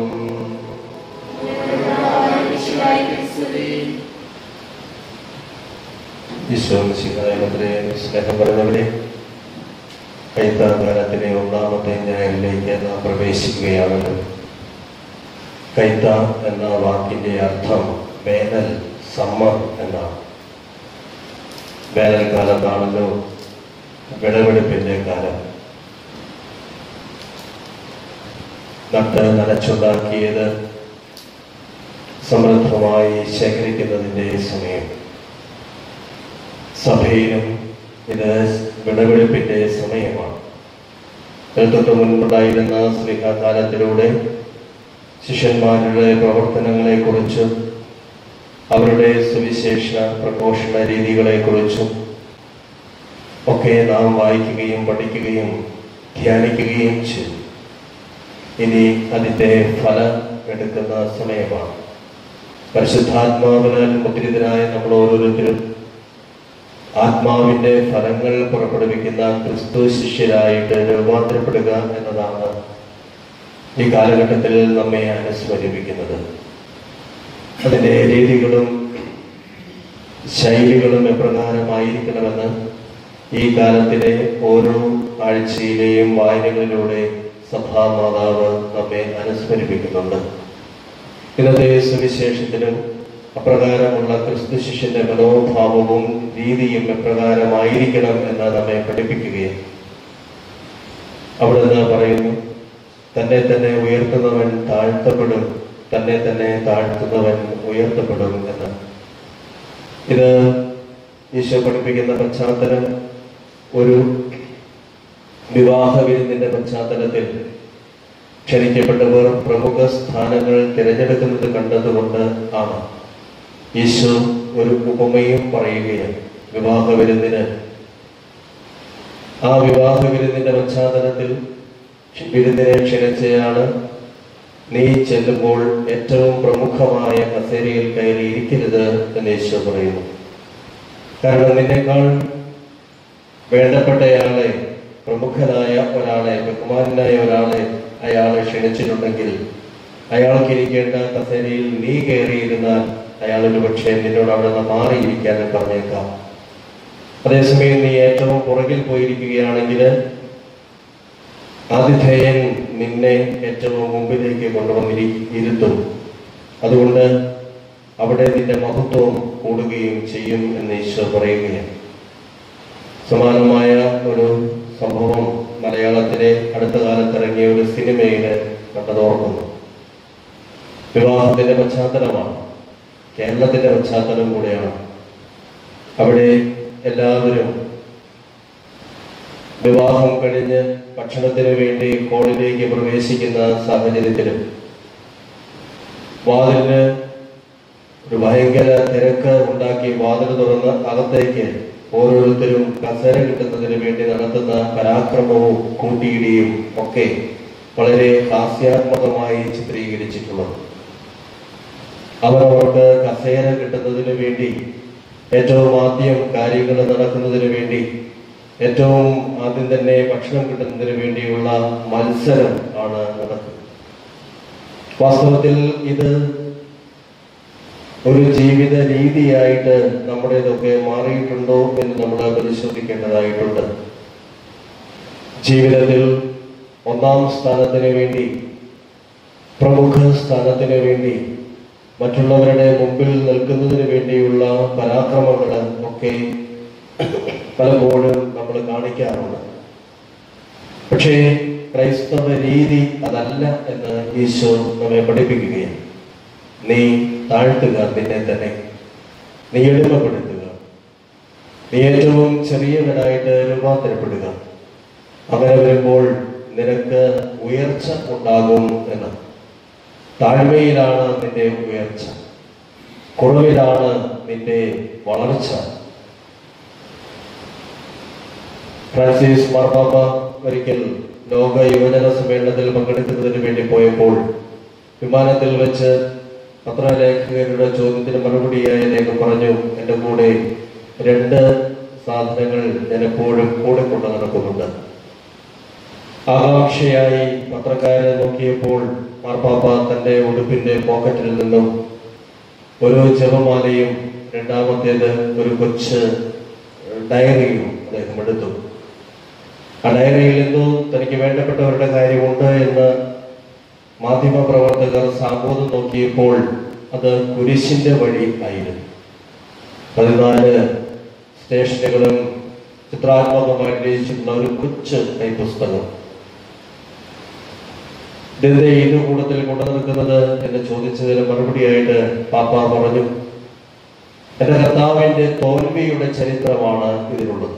സ്നേഹം പറഞ്ഞവരെ, കൈത്താകാലത്തിലെ ഒന്നാമത്തെ ഞായറിലേക്ക് നാം പ്രവേശിക്കുകയാണല്ലോ. കൈത്ത എന്ന വാക്കിന്റെ അർത്ഥം വേനൽ, സമ്മർ എന്നാണ്. വേനൽക്കാലത്താണല്ലോ വിളവെടുപ്പിന്റെ കാലം. നട്ട് നനച്ചുണ്ടാക്കിയത് സമൃദ്ധമായി ശേഖരിക്കുന്നതിന്റെ സമയം. സഭയിലും ഇത് വിളവെടുപ്പിന്റെ സമയമാണ്. തൊട്ടു മുൻപുണ്ടായിരുന്ന സ്ലിഹകാലത്തിലൂടെ ശിഷ്യന്മാരുടെ പ്രവർത്തനങ്ങളെ കുറിച്ചും അവരുടെ സുവിശേഷ പ്രഘോഷണ രീതികളെ കുറിച്ചും ഒക്കെ നാം വായിക്കുകയും പഠിക്കുകയും ധ്യാനിക്കുകയും ചെയ്തു. ഇനി അതിൻ്റെ ഫലം എടുക്കുന്ന സമയമാണ്. പരിശുദ്ധാത്മാവിനാൽ മുദ്രിതരായ നമ്മൾ ഓരോരുത്തരും ആത്മാവിന്റെ ഫലങ്ങൾ പുറപ്പെടുവിക്കുന്ന ക്രിസ്തു ശിഷ്യരായിട്ട് രൂപാന്തരപ്പെടുക എന്നതാണ് ഈ കാലഘട്ടത്തിൽ നമ്മെ അനുസ്മരിപ്പിക്കുന്നത്. അതിൻ്റെ രീതികളും ശൈലികളും എപ്രകാരമായിരിക്കണമെന്ന് ഈ കാലത്തിലെ ഓരോ ആഴ്ചയിലെയും വായനകളിലൂടെ സഭാമാതാവ് നമ്മെ അനുസ്മരിപ്പിക്കുന്നുണ്ട്. ഇന്നത്തെ സുവിശേഷത്തിലും അപ്രകാരമുള്ള ക്രിസ്തു ശിഷ്യന്റെ മനോഭാവവും രീതിയും എപ്രകാരമായിരിക്കണം എന്ന് നമ്മെ പഠിപ്പിക്കുകയും അവിടെ നിന്ന് പറയുന്നു, തന്നെ തന്നെ ഉയർത്തുന്നവൻ താഴ്ത്തപ്പെടും, തന്നെ തന്നെ താഴ്ത്തുന്നവൻ ഉയർത്തപ്പെടും എന്ന്. ഇത് ഈശോ പഠിപ്പിക്കുന്ന പശ്ചാത്തലം ഒരു വിവാഹ വിരുന്നിന്റെ പശ്ചാത്തലത്തിൽ ക്ഷണിക്കപ്പെട്ടവർ പ്രമുഖ സ്ഥാനങ്ങൾ തിരഞ്ഞെടുക്കുന്നത് കണ്ടതുകൊണ്ട് ആണ്. ഈശോ ഒരു ഉപമയും പറയുകയാണ് വിവാഹ വിരുന്നിന്. ആ വിവാഹ വിരുന്നിന്റെ പശ്ചാത്തലത്തിൽ വിരുന്നിനെ ക്ഷണിച്ചയാള് നീ ചെല്ലുമ്പോൾ ഏറ്റവും പ്രമുഖമായ കസേരയിൽ കയറി ഇരിക്കരുത് എന്ന് ഈശോ പറയുന്നു. കാരണം നിന്നേക്കാൾ വേണ്ടപ്പെട്ടയാളെ, പ്രമുഖനായ ഒരാളെ, ബഹുമാനായ ഒരാളെ അയാളെ ക്ഷണിച്ചിട്ടുണ്ടെങ്കിൽ അയാൾക്ക് ഇരിക്കേണ്ട കസേരയിൽ നീ കയറിയിരുന്നാൽ അയാൾ ഒരു പക്ഷേ നിന്നോട് അവിടെ നിന്ന് മാറിയിരിക്കാൻ പറഞ്ഞേക്കാം. അതേസമയം നീ ഏറ്റവും പുറകിൽ പോയിരിക്കുകയാണെങ്കിൽ ആതിഥേയൻ നിന്നെ ഏറ്റവും മുമ്പിലേക്ക് കൊണ്ടുവന്നിരി ഇരുത്തും. അതുകൊണ്ട് അവിടെ നിന്റെ മഹത്വം കൂടുകയും ചെയ്യും എന്ന് ഈശോ പറയുകയാണ്. സമാനമായ ഒരു സംഭവം മലയാളത്തിലെ അടുത്ത കാലത്ത് ഇറങ്ങിയ ഒരു സിനിമയില് കണ്ടതോർക്കുന്നു. വിവാഹത്തിന്റെ പശ്ചാത്തലമാണ്, കേരളത്തിന്റെ പശ്ചാത്തലം കൂടെയാണ്. അവിടെ എല്ലാവരും വിവാഹം കഴിഞ്ഞ് ഭക്ഷണത്തിന് വേണ്ടി ഹോളിലേക്ക് പ്രവേശിക്കുന്ന സാഹചര്യത്തിലും വാതിലിന് ഒരു ഭയങ്കര തിരക്ക് ഉണ്ടാക്കി വാതിൽ തുറന്ന് അകത്തേക്ക് ഓരോരുത്തരും കസേര കിട്ടുന്നതിന് വേണ്ടി നടത്തുന്ന പരാക്രമവും കൂട്ടിയിടിയും ഒക്കെ വളരെ ഹാസ്യാത്മകമായി ചിത്രീകരിച്ചിട്ടുള്ളത്. അവരവർക്ക് കസേര കിട്ടുന്നതിന് വേണ്ടി, ഏറ്റവും ആദ്യം കാര്യങ്ങൾ നടക്കുന്നതിന് വേണ്ടി, ഏറ്റവും ആദ്യം തന്നെ ഭക്ഷണം കിട്ടുന്നതിന് വേണ്ടിയുള്ള മത്സരം ആണ് നടക്കുന്നത്. വാസ്തവത്തിൽ ഇത് ഒരു ജീവിത രീതിയായിട്ട് നമ്മുടേതൊക്കെ മാറിയിട്ടുണ്ടോ എന്ന് നമ്മൾ പരിശോധിക്കേണ്ടതായിട്ടുണ്ട്. ജീവിതത്തിൽ ഒന്നാം സ്ഥാനത്തിന് വേണ്ടി, പ്രമുഖ സ്ഥാനത്തിന് വേണ്ടി, മറ്റുള്ളവരുടെ മുമ്പിൽ നിൽക്കുന്നതിന് വേണ്ടിയുള്ള പരാക്രമങ്ങൾ ഒക്കെ പലപ്പോഴും നമ്മൾ കാണിക്കാറുണ്ട്. പക്ഷേ ക്രൈസ്തവ രീതി അതല്ല എന്ന് ഈശോ നമ്മെ പഠിപ്പിക്കുകയാണ്. നീ താഴ്ത്തുക നിന്നെ തന്നെ, നീ എളിമപ്പെടുത്തുക, നീ ഏറ്റവും ചെറിയവനായിട്ട് രൂപാന്തരപ്പെടുക. അങ്ങനെ വരുമ്പോൾ നിനക്ക് ഉയർച്ച ഉണ്ടാകും എന്ന്. താഴ്മയിലാണ് നിന്റെ ഉയർച്ച, കുറവിലാണ് നിന്റെ വളർച്ച. ഫ്രാൻസിസ് മാർപ്പാപ്പ ഒരിക്കൽ ലോക യുവജന സമ്മേളനത്തിൽ പങ്കെടുക്കുന്നതിന് വേണ്ടി പോയപ്പോൾ വിമാനത്തിൽ വെച്ച് പത്രലേഖകരുടെ ചോദ്യത്തിന് മറുപടിയായി അദ്ദേഹം പറഞ്ഞു, എൻ്റെ കൂടെ രണ്ട് സാധനങ്ങൾ ഞാൻ എപ്പോഴും കൂടെ കൊണ്ട് നടക്കുന്നുണ്ട്. ആകാംക്ഷയായി പത്രക്കാരെ നോക്കിയപ്പോൾ മാർപ്പാപ്പ തന്റെ ഉടുപ്പിന്റെ പോക്കറ്റിൽ നിന്നും ഒരു ജപമാലയും രണ്ടാമത്തേത് ഒരു കൊച്ച് ഡയറിയും അദ്ദേഹം എടുത്തു. ആ ഡയറിയിൽ എന്തോ തനിക്ക് വേണ്ടപ്പെട്ടവരുടെ കാര്യമുണ്ട് എന്ന് മാധ്യമ പ്രവർത്തകർ സാമൂഹ്യം നോക്കിയപ്പോൾ അത് കുരിശിന്റെ വഴി ആയിരുന്നു. പതിനാല് സ്റ്റേഷനുകളും ചിത്രാത്മകമായിട്ട് രചിച്ചിട്ടുള്ള ഒരു കൊച്ചു കൈപുസ്തകം. ഇതെന്തേ ഇത് കൂട്ടത്തിൽ കൊണ്ടു നിൽക്കുന്നത് എന്ന് ചോദിച്ചതിന് മറുപടിയായിട്ട് പാപ്പ പറഞ്ഞു, എന്റെ കർത്താവിന്റെ തോൽവിയുടെ ചരിത്രമാണ് ഇതിലുള്ളത്.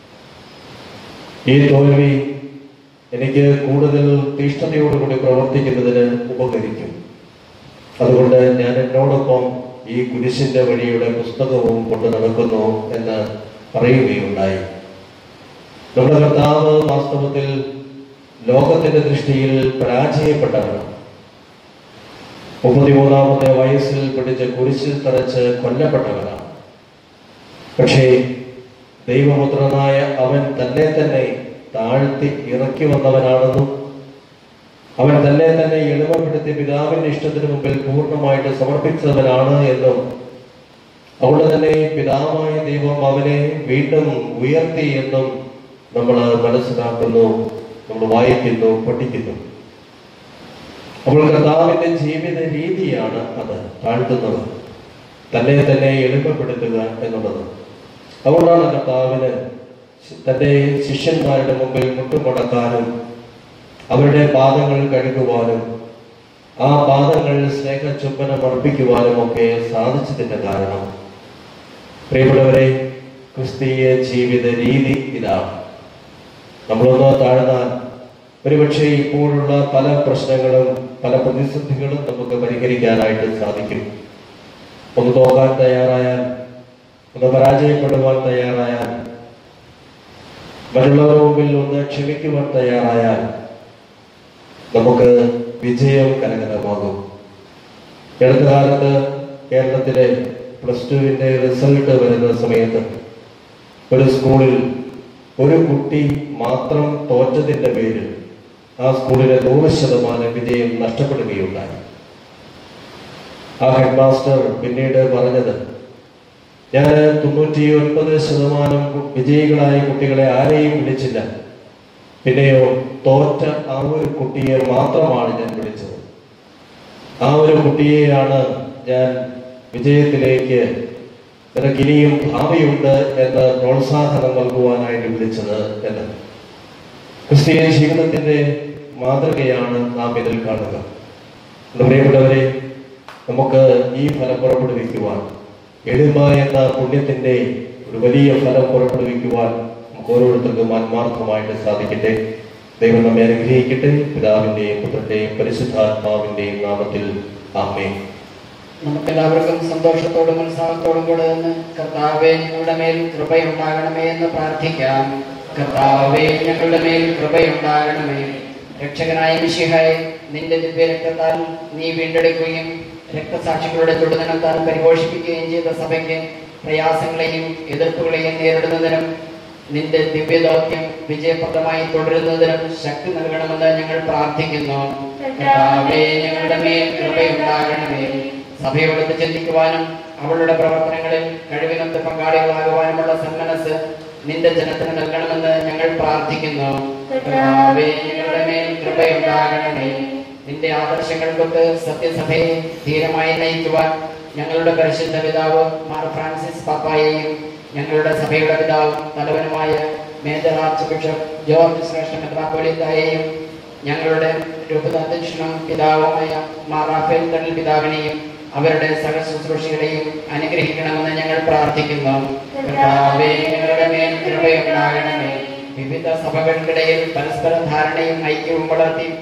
ഈ തോൽവി എനിക്ക് കൂടുതൽ തീഷ്ണതയോടുകൂടി പ്രവർത്തിക്കുന്നതിന് ഉപകരിക്കും. അതുകൊണ്ട് ഞാൻ എന്നോടൊപ്പം ഈ കുരിശിന്റെ വഴിയുടെ പുസ്തകവും കൊണ്ടു നടക്കുന്നു എന്ന് പറയുകയുണ്ടായി. നമ്മുടെ കർത്താവ് വാസ്തവത്തിൽ ലോകത്തിന്റെ ദൃഷ്ടിയിൽ പരാജയപ്പെട്ടവരാണ്. മുപ്പത്തിമൂന്നാമത്തെ വയസ്സിൽ പിടിച്ച് കുരിശിൽ തറച്ച് കൊല്ലപ്പെട്ടവരാണ്. പക്ഷേ ദൈവപുത്രനായ അവൻ തന്നെ തന്നെ താഴ്ത്തി ഇറക്കി വന്നവനാണെന്നും അവൻ തന്നെ തന്നെ എളിമപ്പെടുത്തി പിതാവിന്റെ ഇഷ്ടത്തിന് മുമ്പിൽ പൂർണ്ണമായിട്ട് സമർപ്പിച്ചവനാണ് എന്നും അതുകൊണ്ട് തന്നെ പിതാവായ ദൈവം അവനെ വീണ്ടും ഉയർത്തി എന്നും നമ്മൾ മനസ്സിലാക്കുന്നു, നമ്മൾ വായിക്കുന്നു, പഠിക്കുന്നു. അപ്പോൾ കർത്താവിന്റെ ജീവിത രീതിയാണ് അത് താഴ്ത്തുന്നത്, തന്നെ തന്നെ എളിമപ്പെടുത്തുക എന്നുള്ളത്. അതുകൊണ്ടാണ് കർത്താവിന് തന്റെ ശിഷ്യന്മാരുടെ മുമ്പിൽ മുട്ടുമടക്കാനും അവരുടെ പാദങ്ങൾ കഴുകുവാനും ആ പാദങ്ങൾ സ്നേഹചുംബനം അർപ്പിക്കുവാനും ഒക്കെ സാധിച്ചതിന്റെ കാരണം. പ്രിയപ്പെട്ടവരെ, ക്രിസ്തീയ ജീവിത രീതി ഇതാണ്. നമ്മളൊന്ന് താഴ്ന്നാൽ ഒരുപക്ഷെ ഇപ്പോഴുള്ള പല പ്രശ്നങ്ങളും പല പ്രതിസന്ധികളും നമുക്ക് പരിഹരിക്കാനായിട്ട് സാധിക്കും. ഒന്ന് തോക്കാൻ തയ്യാറായാൽ, ഒന്ന് പരാജയപ്പെടുവാൻ തയ്യാറായാൽ, മറ്റുള്ളവരുടെ മുമ്പിൽ ഒന്ന് ക്ഷമിക്കുവാൻ തയ്യാറായാൽ നമുക്ക് വിജയം കരഗതമാകും. അടുത്ത കാലത്ത് കേരളത്തിലെ പ്ലസ് ടുവിന്റെ റിസൾട്ട് വരുന്ന സമയത്ത് ഒരു സ്കൂളിൽ ഒരു കുട്ടി മാത്രം തോറ്റതിന്റെ പേരിൽ ആ സ്കൂളിലെ നൂറ് ശതമാനം വിജയം നഷ്ടപ്പെടുകയുണ്ടായി. ആ ഹെഡ് മാസ്റ്റർ പിന്നീട് പറഞ്ഞത്, ഞാൻ തൊണ്ണൂറ്റി ഒൻപത് ശതമാനം വിജയികളായ കുട്ടികളെ ആരെയും വിളിച്ചില്ല, പിന്നെയോ തോറ്റ ആ ഒരു കുട്ടിയെ മാത്രമാണ് ഞാൻ വിളിച്ചത്. ആ ഒരു കുട്ടിയെയാണ് ഞാൻ വിജയത്തിലേക്ക് നിനക്ക് ഇനിയും ഭാവിയുണ്ട് എന്ന് പ്രോത്സാഹനം നൽകുവാനായിട്ട് വിളിച്ചത് എന്ന്. ക്രിസ്തീയ ജീവിതത്തിന്റെ മാതൃകയാണ് നാം ഇതിൽ കാണുക. പ്രിയപ്പെട്ടവരെ, നമുക്ക് ഈ ഫലം പുറപ്പെടുവിക്കുവാൻ, എളിമ എന്ന പുണ്യത്തിന്റെ ഒരു വലിയ ഫലം പുറപ്പെടുവിക്കുവാൻ നമുക്ക് ഓരോരുത്തർക്കും ആത്മാർത്ഥമായിട്ട് സാധിക്കട്ടെ. ദൈവം നമ്മെ അനുഗ്രഹിക്കട്ടെ. പിതാവിന്റെയും പുത്രന്റെയും പരിശുദ്ധാത്മാവിന്റെയും നാമത്തിൽ ആമേൻ. നമുക്കെല്ലാവർക്കും സന്തോഷത്തോടും ഉത്സാഹത്തോടും കൂടെ നിന്ന് കർത്താവേ ഞങ്ങളുടെ മേൽ കൃപയുണ്ടാകണമേ എന്ന് പ്രാർത്ഥിക്കാം. കർത്താവേ ഞങ്ങളുടെ മേൽ കൃപയുണ്ടാകണമേ. രക്ഷകനായ മിശിഹായെ, നിന്റെ ദിവ്യ രക്തത്താൽ നീ വീണ്ടെടുക്കുകയും രക്തസാക്ഷികളുടെ ചുടുനിനത്താൽ പരിപോഷിപ്പിക്കുകയും ചെയ്ത സഭയ്ക്ക് പ്രയാസങ്ങളെയും എതിർപ്പുകളെയും നേരിടുന്നതിനും നിന്റെ ദിവ്യദൗത്യം വിജയപ്രദമായി തുടരുന്നതിനും ശക്തി നൽകണമെന്ന് ഞങ്ങൾ പ്രാർത്ഥിക്കുന്നു. കർത്താവേ ഞങ്ങളുടെ മേൽ കൃപയുണ്ടാകണമേ. സഭയോടൊത്ത് ചിന്തിക്കുവാനും അവളുടെ പ്രവർത്തനങ്ങളിൽ കഴിവിനൊത്ത് പങ്കാളികളാകുവാനുമുള്ള സന്മനസ് നിന്റെ ജനത്തിന് നൽകണമെന്ന് ഞങ്ങൾ പ്രാർത്ഥിക്കുന്നു. കർത്താവേ ഞങ്ങളുടെ മേൽ കൃപയുണ്ടാകണമേ. നിന്റെ ആദർശങ്ങൾക്കൊത്ത് സത്യസഭയെ ധീരമായി നയിക്കുവാൻ ഞങ്ങളുടെ പരിശുദ്ധ പിതാവ് മാർ ഫ്രാൻസിസ് പാപ്പായെയും ഞങ്ങളുടെ സഭയുടെ പിതാവും തലവനുമായ മേജർ ആർച്ച് ബിഷപ്പ് ജോർജ് ശ്രേഷ്ഠ മെത്രാപ്പോലീത്തായെയും ഞങ്ങളുടെ രൂപതാധ്യക്ഷനും പിതാവുമായ മാർ റാഫേൽ തണൽ പിതാവിനെയും അവരുടെ സഹശുശ്രൂഷികളെയും അനുഗ്രഹിക്കണമെന്ന് ഞങ്ങൾ പ്രാർത്ഥിക്കുന്നു. കർത്താവേ ഞങ്ങളുടെ മേൽ കൃപയുണ്ടാകണമേ. വിവിധ സഭകൾക്കിടയിൽ പരസ്പര ധാരണയും ഐക്യവും വളർത്തി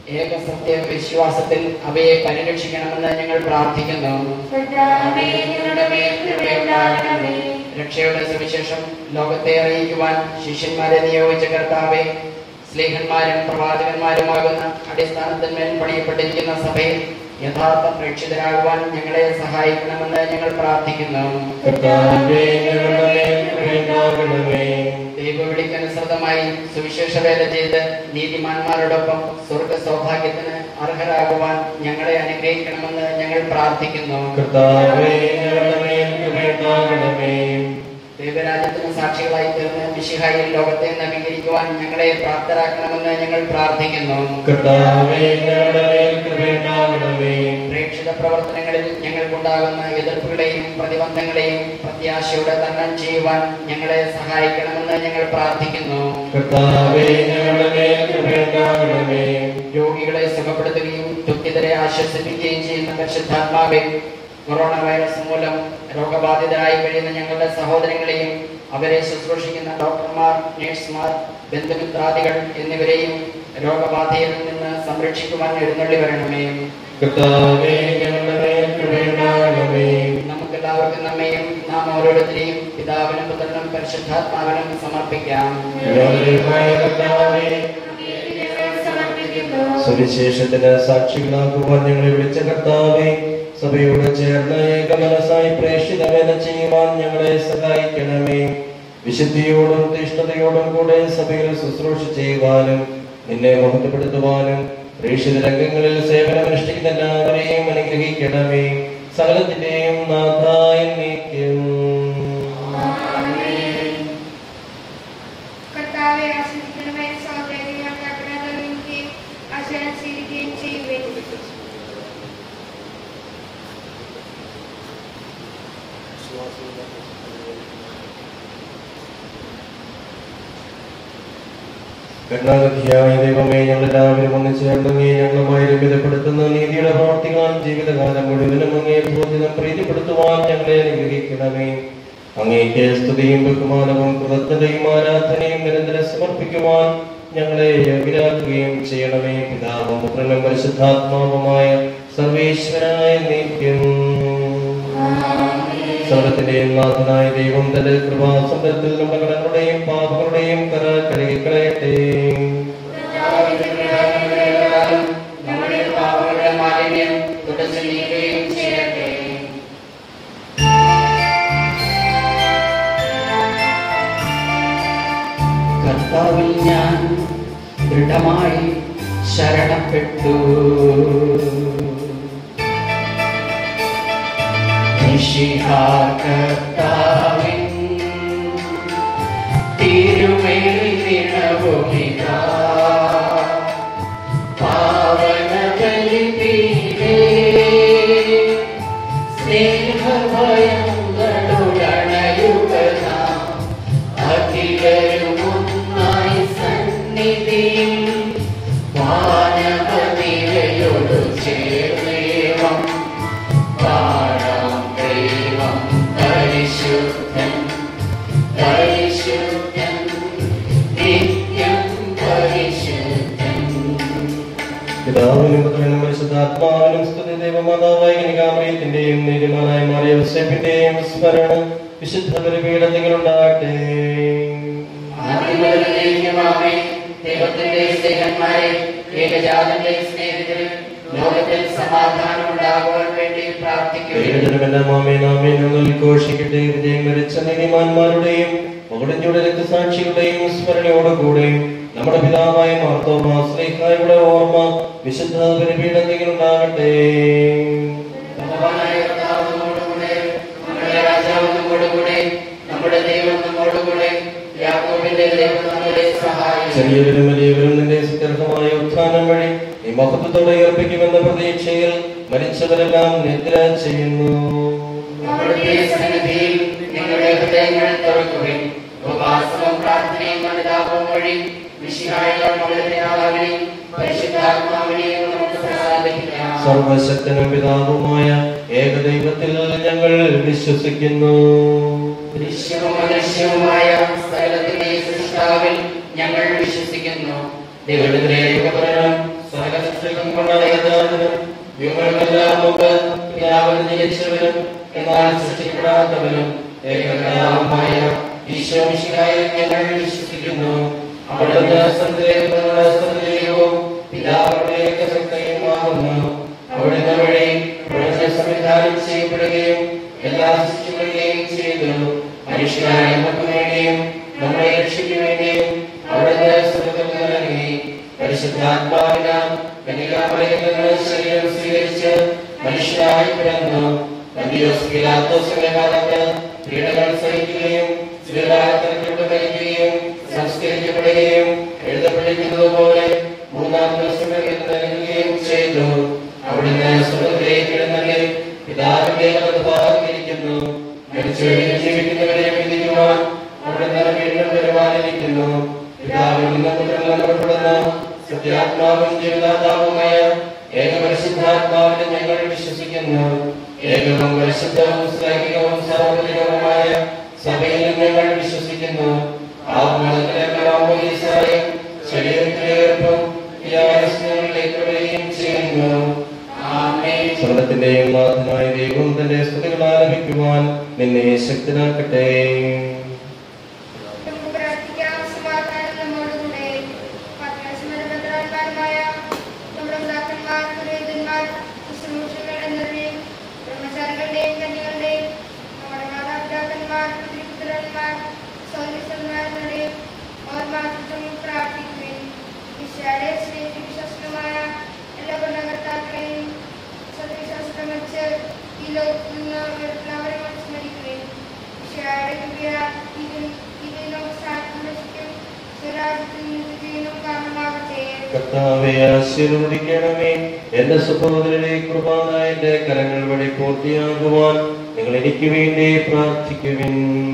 ഏകസത്യ വിശ്വാസത്തിൽ അവയെ പരിരക്ഷിക്കണമെന്ന് ഞങ്ങൾ പ്രാർത്ഥിക്കുന്നു. കർത്താവേ, ഞങ്ങളുടെ മേൽ കൃപയുണ്ടാകണമേ. രക്ഷയുടെ സുവിശേഷം ലോകത്തെ അറിയിക്കുവാൻ ശിഷ്യന്മാരെ നിയോഗിച്ച കർത്താവെ, സ്ലേഹന്മാരും പ്രവാചകന്മാരുമാകുന്ന അടിസ്ഥാനത്തിന്മേൽ പണിയപ്പെട്ടിരിക്കുന്ന സഭയിൽ യഥാർത്ഥ പ്രേക്ഷിതരാകുവാൻ ഞങ്ങളെ സഹായിക്കണമെന്ന് ഞങ്ങൾ പ്രാർത്ഥിക്കുന്നു. കർത്താവേ, ഞങ്ങളുടെ മേൽ കൃപയുണ്ടാകണമേ. ദൈവവിളിക്കനുസൃതമായി സുവിശേഷ വേല ചെയ്ത് നീതിമാന്മാരോടൊപ്പം സ്വർഗ സൗഭാഗ്യത്തിന് അർഹരാകുവാൻ ഞങ്ങളെ അനുഗ്രഹിക്കണമെന്ന് ഞങ്ങൾ പ്രാർത്ഥിക്കുന്നു. കർത്താവേ, ഞങ്ങളുടെ മേൽ കൃപയുണ്ടാകണമേ. ദൈവരാജ്യത്തിന് സാക്ഷികളായി തീർന്ന് മിശിഹായിൽ ലോകത്തെ നവീകരിക്കുവാൻ ഞങ്ങളെ പ്രാപ്തരാക്കണമെന്ന് ഞങ്ങൾ പ്രാർത്ഥിക്കുന്നു. കർത്താവേ, ഞങ്ങളുടെ മേൽ കൃപയുണ്ടാകണമേ. പ്രേക്ഷിത പ്രവർത്തനങ്ങളിൽ ഞങ്ങൾക്കുണ്ടാകുന്ന എതിർപ്പുകളെയും പ്രതിബന്ധങ്ങളെയും പ്രത്യാശയോടെ തരണം ചെയ്യുവാൻ ഞങ്ങളെ സഹായിക്കണമെന്ന് ഞങ്ങൾ പ്രാർത്ഥിക്കുന്നു. കർത്താവേ, ഞങ്ങളുടെ മേൽ കൃപയുണ്ടാകണമേ. രോഗികളെ സുഖപ്പെടുത്തുകയും ദുഃഖിതരെ ആശ്വസിപ്പിക്കുകയും ചെയ്യുന്ന പരിശുദ്ധാത്മാവേ, കൊറോണ വൈറസ് മൂലം രോഗബാധിതരായി കഴിയുന്ന ഞങ്ങളുടെ സഹോദരങ്ങളെയും അവരെ ശുശ്രൂഷിക്കുന്ന ഡോക്ടർമാർ, നഴ്സുമാർ, ബന്ധുമിത്രാദികൾ എന്നിവരെയും രോഗബാധയിൽ നിന്ന് സംരക്ഷിക്കുവാൻ എഴുന്നള്ളി വരണമേ. കർത്താവേ, ഞങ്ങളുടെ മേൽ കൃപയുണ്ടാകണമേ. നമുക്കെല്ലാവർക്കും നമ്മയും നാം ഓരോരുത്തരെയും പിതാവിനും പുത്രനും പരിശുദ്ധാത്മാവിനും സമർപ്പിക്കാം. കർത്താവേ, സമർപ്പിക്കുന്നു. സുവിശേഷത്തിന് സാക്ഷികളാക്കുവാൻ ഞങ്ങളെ വിളിച്ച കർത്താവേ, സഭയോട് ചേർന്ന് ഏകമനസായി പ്രേക്ഷിതവേല ചെയ്യുവാൻ ഞങ്ങളെ സഹായിക്കണമേ. വിശുദ്ധിയോടും തീഷ്ണതയോടും കൂടെ സഭയിൽ ശുശ്രൂഷ ചെയ്യുവാനും നിന്നെ മഹത്വപ്പെടുത്തുവാനും പ്രേക്ഷിത രംഗങ്ങളിൽ സേവനമനുഷ്ഠിക്കുന്ന എല്ലാവരെയും അനുഗ്രഹിക്കണമേ. സകലത്തിന്റെയും നാഥായ നീക്കും. കർത്താവെ, ആശ്രയിക്കണമേ. സഹോദരങ്ങളെ അപരാധങ്ങൾക്ക് ആശ്രയം സ്വീകരിക്കുകയും ചെയ്യുവേൻ. കരുണാനിധിയായ ദൈവമേ, ഞങ്ങളെല്ലാവരും ഒന്ന് ചേർന്നങ്ങേ ഞങ്ങളുമായി രമ്യതപ്പെടുത്തുന്ന നീതിയുടെ പ്രവർത്തികളാൽ ജീവിതകാലം മുഴുവനും അങ്ങേ ബോധ്യം പ്രീതിപ്പെടുത്തുവാൻ ഞങ്ങളെ അനുഗ്രഹിക്കണമേ. അങ്ങേക്ക് സ്തുതിയും ബഹുമാനവും കൃതജ്ഞതയും ആരാധനയും നിരന്തരം സമർപ്പിക്കുവാൻ ഞങ്ങളെ യോഗ്യരാക്കുകയും ചെയ്യണമേ. പിതാവും പുത്രനും പരിശുദ്ധാത്മാവുമായ സർവേശ്വരായ നീക്കും. സകലത്തിന്റെയും നാഥനായ ദൈവം തന്റെ കൃപാസമ്പത്തിൽ നമ്മുടെ കടങ്ങളുടെയും പാപങ്ങളുടെയും കര കഴുകിക്കളയട്ടെ. നമ്മുടെ പാപങ്ങളുടെ മാലിന്യം തുടച്ചു നീക്കുകയും ചെയ്യട്ടെ. കർത്താവിൽ ഞാൻ ദൃഢമായി ശരണപ്പെട്ടു. കർത്താവിൻ തിരുമേനിണവുമിക പാവന ബലിപീഠേ സ്നേഹഭയങ്ങളുടണയുക അഖിലരുമൊന്നായി സന്നിധിയിൽ വാനവനിരയോടു ചേർന്നേവം പാടാം ദൈവം പരിശുദ്ധൻ പരിശുദ്ധൻ നിത്യം പരിശുദ്ധൻ. പിതാവിനും പുത്രനും പരിശുദ്ധാത്മാവിനും സ്തുതി. ദൈവമാതാവായ കന്യകാമറിയത്തിന്റെയും നീതിമാനായ മാറിയ യോസേപ്പിന്റെയും സ്മരണം വിശുദ്ധ ബലിപീഠത്തിലുണ്ടാകട്ടെ. ദൈവത്തിന്റെ സ്നേഹന്മാരെ, ഏകജാതന്റെ സ്നേഹത്തിൽ ലോകത്തിൽ സമാധാനം ഉണ്ടാകുവാൻ വേണ്ടി പ്രാർത്ഥിക്കുന്നു. ഘോഷിക്കട്ടെ. വിജയം വരിച്ച നീതിമാന്മാരുടെയും മകുടഞ്ചൂടെ രക്തസാക്ഷികളുടെയും സ്മരണയോടുകൂടെയും നമ്മുടെ പിതാവായ മാർത്തോമാ ശ്ലീഹായുടെ ഓർമ്മ വിശുദ്ധ ബലിപീഠത്തിലുണ്ടാകട്ടെ. നമ്മുടെ രാജാവ് നമ്മോടുകൂടെ, നമ്മുടെ ദൈവം നമ്മോടുകൂടെ, യാക്കോബിന്റെ ദൈവം നമ്മുടെ സഹായം. ചെറിയവരും വലിയവരും നിന്റെ സുദീർഘമായ ഉത്ഥാനം വഴി ഈ മഹത്വത്തോടെ ഏർപ്പിക്കുമെന്ന പ്രതീക്ഷയിൽ മരിച്ചവരെല്ലാം നിദ്ര ചെയ്യുന്നു. അവിടുത്തെ സന്നിധിയിൽ നിങ്ങളുടെ ഹൃദയങ്ങൾ തുറക്കുകയും ഉപവാസവും പ്രാർത്ഥനയും അനുതാപവും വഴി മിശിഹായുടെ മകളുടെയും പരിശുദ്ധാത്മാവിനെയും നമുക്ക് പ്രസാദിപ്പിക്കാം. സർവശക്തനും പിതാവുമായ ഏകദൈവത്തിൽ ഞങ്ങൾ വിശ്വസിക്കുന്നു. ദൃശ്യവും അദൃശ്യവുമായ സകലത്തിന്റെ സൃഷ്ടാവിൽ ഞങ്ങൾ വിശ്വസിക്കുന്നു. ദൈവത്തിന്റെ ഏകപുത്രനും സകല യുഗങ്ങളെല്ലാം മുമ്പ് പിതാവിൽ ജനിച്ചവനും എന്നാൽ സൃഷ്ടിക്കപ്പെടാത്തവനും ഏകപിതാവുമായ ഈശോ മിശിഹായിൽ ഞങ്ങൾ വിശ്വസിക്കുന്നു. അവിടുന്ന് സന്ദേഹങ്ങളുടെ സന്ദേഹവും പിതാവിന്റെ ഏകസത്തയുമാകുന്നു. അവിടുന്ന് വഴി പ്രപഞ്ചം സംവിധാനം ചെയ്യപ്പെടുകയും എല്ലാ സൃഷ്ടികളുടെയും ചെയ്തു. മനുഷ്യരായ നമുക്ക് വേണ്ടിയും നമ്മളെ രക്ഷിക്കാൻ വേണ്ടിയും അവിടുന്ന് സ്വർഗ്ഗത്തിൽ ഇറങ്ങി. പരിശുദ്ധാത്മാവിനാൽ കന്യകാമറിയത്തിൽ നിന്ന് ശരീരം സ്വീകരിച്ച് മനുഷ്യനായി പിറന്നു. പന്തിയോസ് പീലാത്തോസിന്റെ കാലത്ത് പീഡകൾ സഹിക്കുകയും ശിലാതലത്തിലൂടെ മരിക്കുകയും സംസ്കരിക്കപ്പെടുകയും എഴുതപ്പെട്ടിരിക്കുന്നതുപോലെ മൂന്നാം ദിവസം നൽകുകയും ചെയ്തു. അവിടുന്ന് സ്വർഗ്ഗത്തിലേക്ക് എഴുന്നള്ളി പിതാവിന്റെ വലതുഭാഗത്തിരിക്കുന്നു. മരിച്ചവരെയും ജീവിക്കുന്നവരെയും വിധിക്കുവാൻ അവിടുന്ന് വീണ്ടും വരുവാനിരിക്കുന്നു. പിതാവിൽ നിന്ന് പുത്രൻ പുറപ്പെടുന്ന സത്യാത്മാവും ജീവിതാത്മാവുമായ ഏകപരിശുദ്ധാത്മാവിനെ ഞങ്ങൾ വിശ്വസിക്കുന്നു. ഏകവും പരിശുദ്ധവും ശ്ലൈഹികവും സാർവത്രികവുമായ സഭയിൽ ഞങ്ങൾ വിശ്വസിക്കുന്നു. ആത്മാവിനെയും ശരീരത്തിലേർപ്പും ചെയ്യുന്നു. സ്വർഗ്ഗത്തിന്റെയും നാഥനായ ദൈവം തന്റെ സ്തുതികൾ ആലപിക്കുവാൻ നിന്നെ ശക്തനാക്കട്ടെ. നമുക്ക് പ്രാർത്ഥിക്കാം. സമാധാനം നമ്മോടുകൂടെ. പത്മസ്മരഭദ്രാത്മാരുമായ നമ്മുടെ പിതാക്കന്മാർ, പുരോഹിതന്മാർ, ശുശ്രൂഷകൾ എന്നിവരെയും ബ്രഹ്മചാരികളുടെയും കന്യകളുടെയും നമ്മുടെ മാതാപിതാക്കന്മാർ, പുത്രിപുത്രന്മാർ, സൗരസന്മാരുടെയും ഓർമാർത്ഥം പ്രാർത്ഥിക്കുകയും ഈശോയുടെ വിശ്വസ്തമായ എല്ലാ ഭരണകർത്താക്കളെയും സത്യശാസ്ത്രം വെച്ച് ഈ ലോകത്തിൽ നിന്ന് എല്ലാവരും സ്മരിക്കുകയും ഈശോയുടെ കൃപയാൽ ഇതിനും സാക്ഷ്യം സ്വരാജ്യത്തിൽ നിന്നും കാരണമാകട്ടെ. കർത്താവേ ആശീർവദിക്കണമേ. എന്റെ സഹോദരനെ കൃപാന എന്റെ കരങ്ങൾ വഴി പൂർത്തിയാകുവാൻ നിങ്ങൾ എനിക്ക് വേണ്ടി പ്രാർത്ഥിക്കുവിൻ.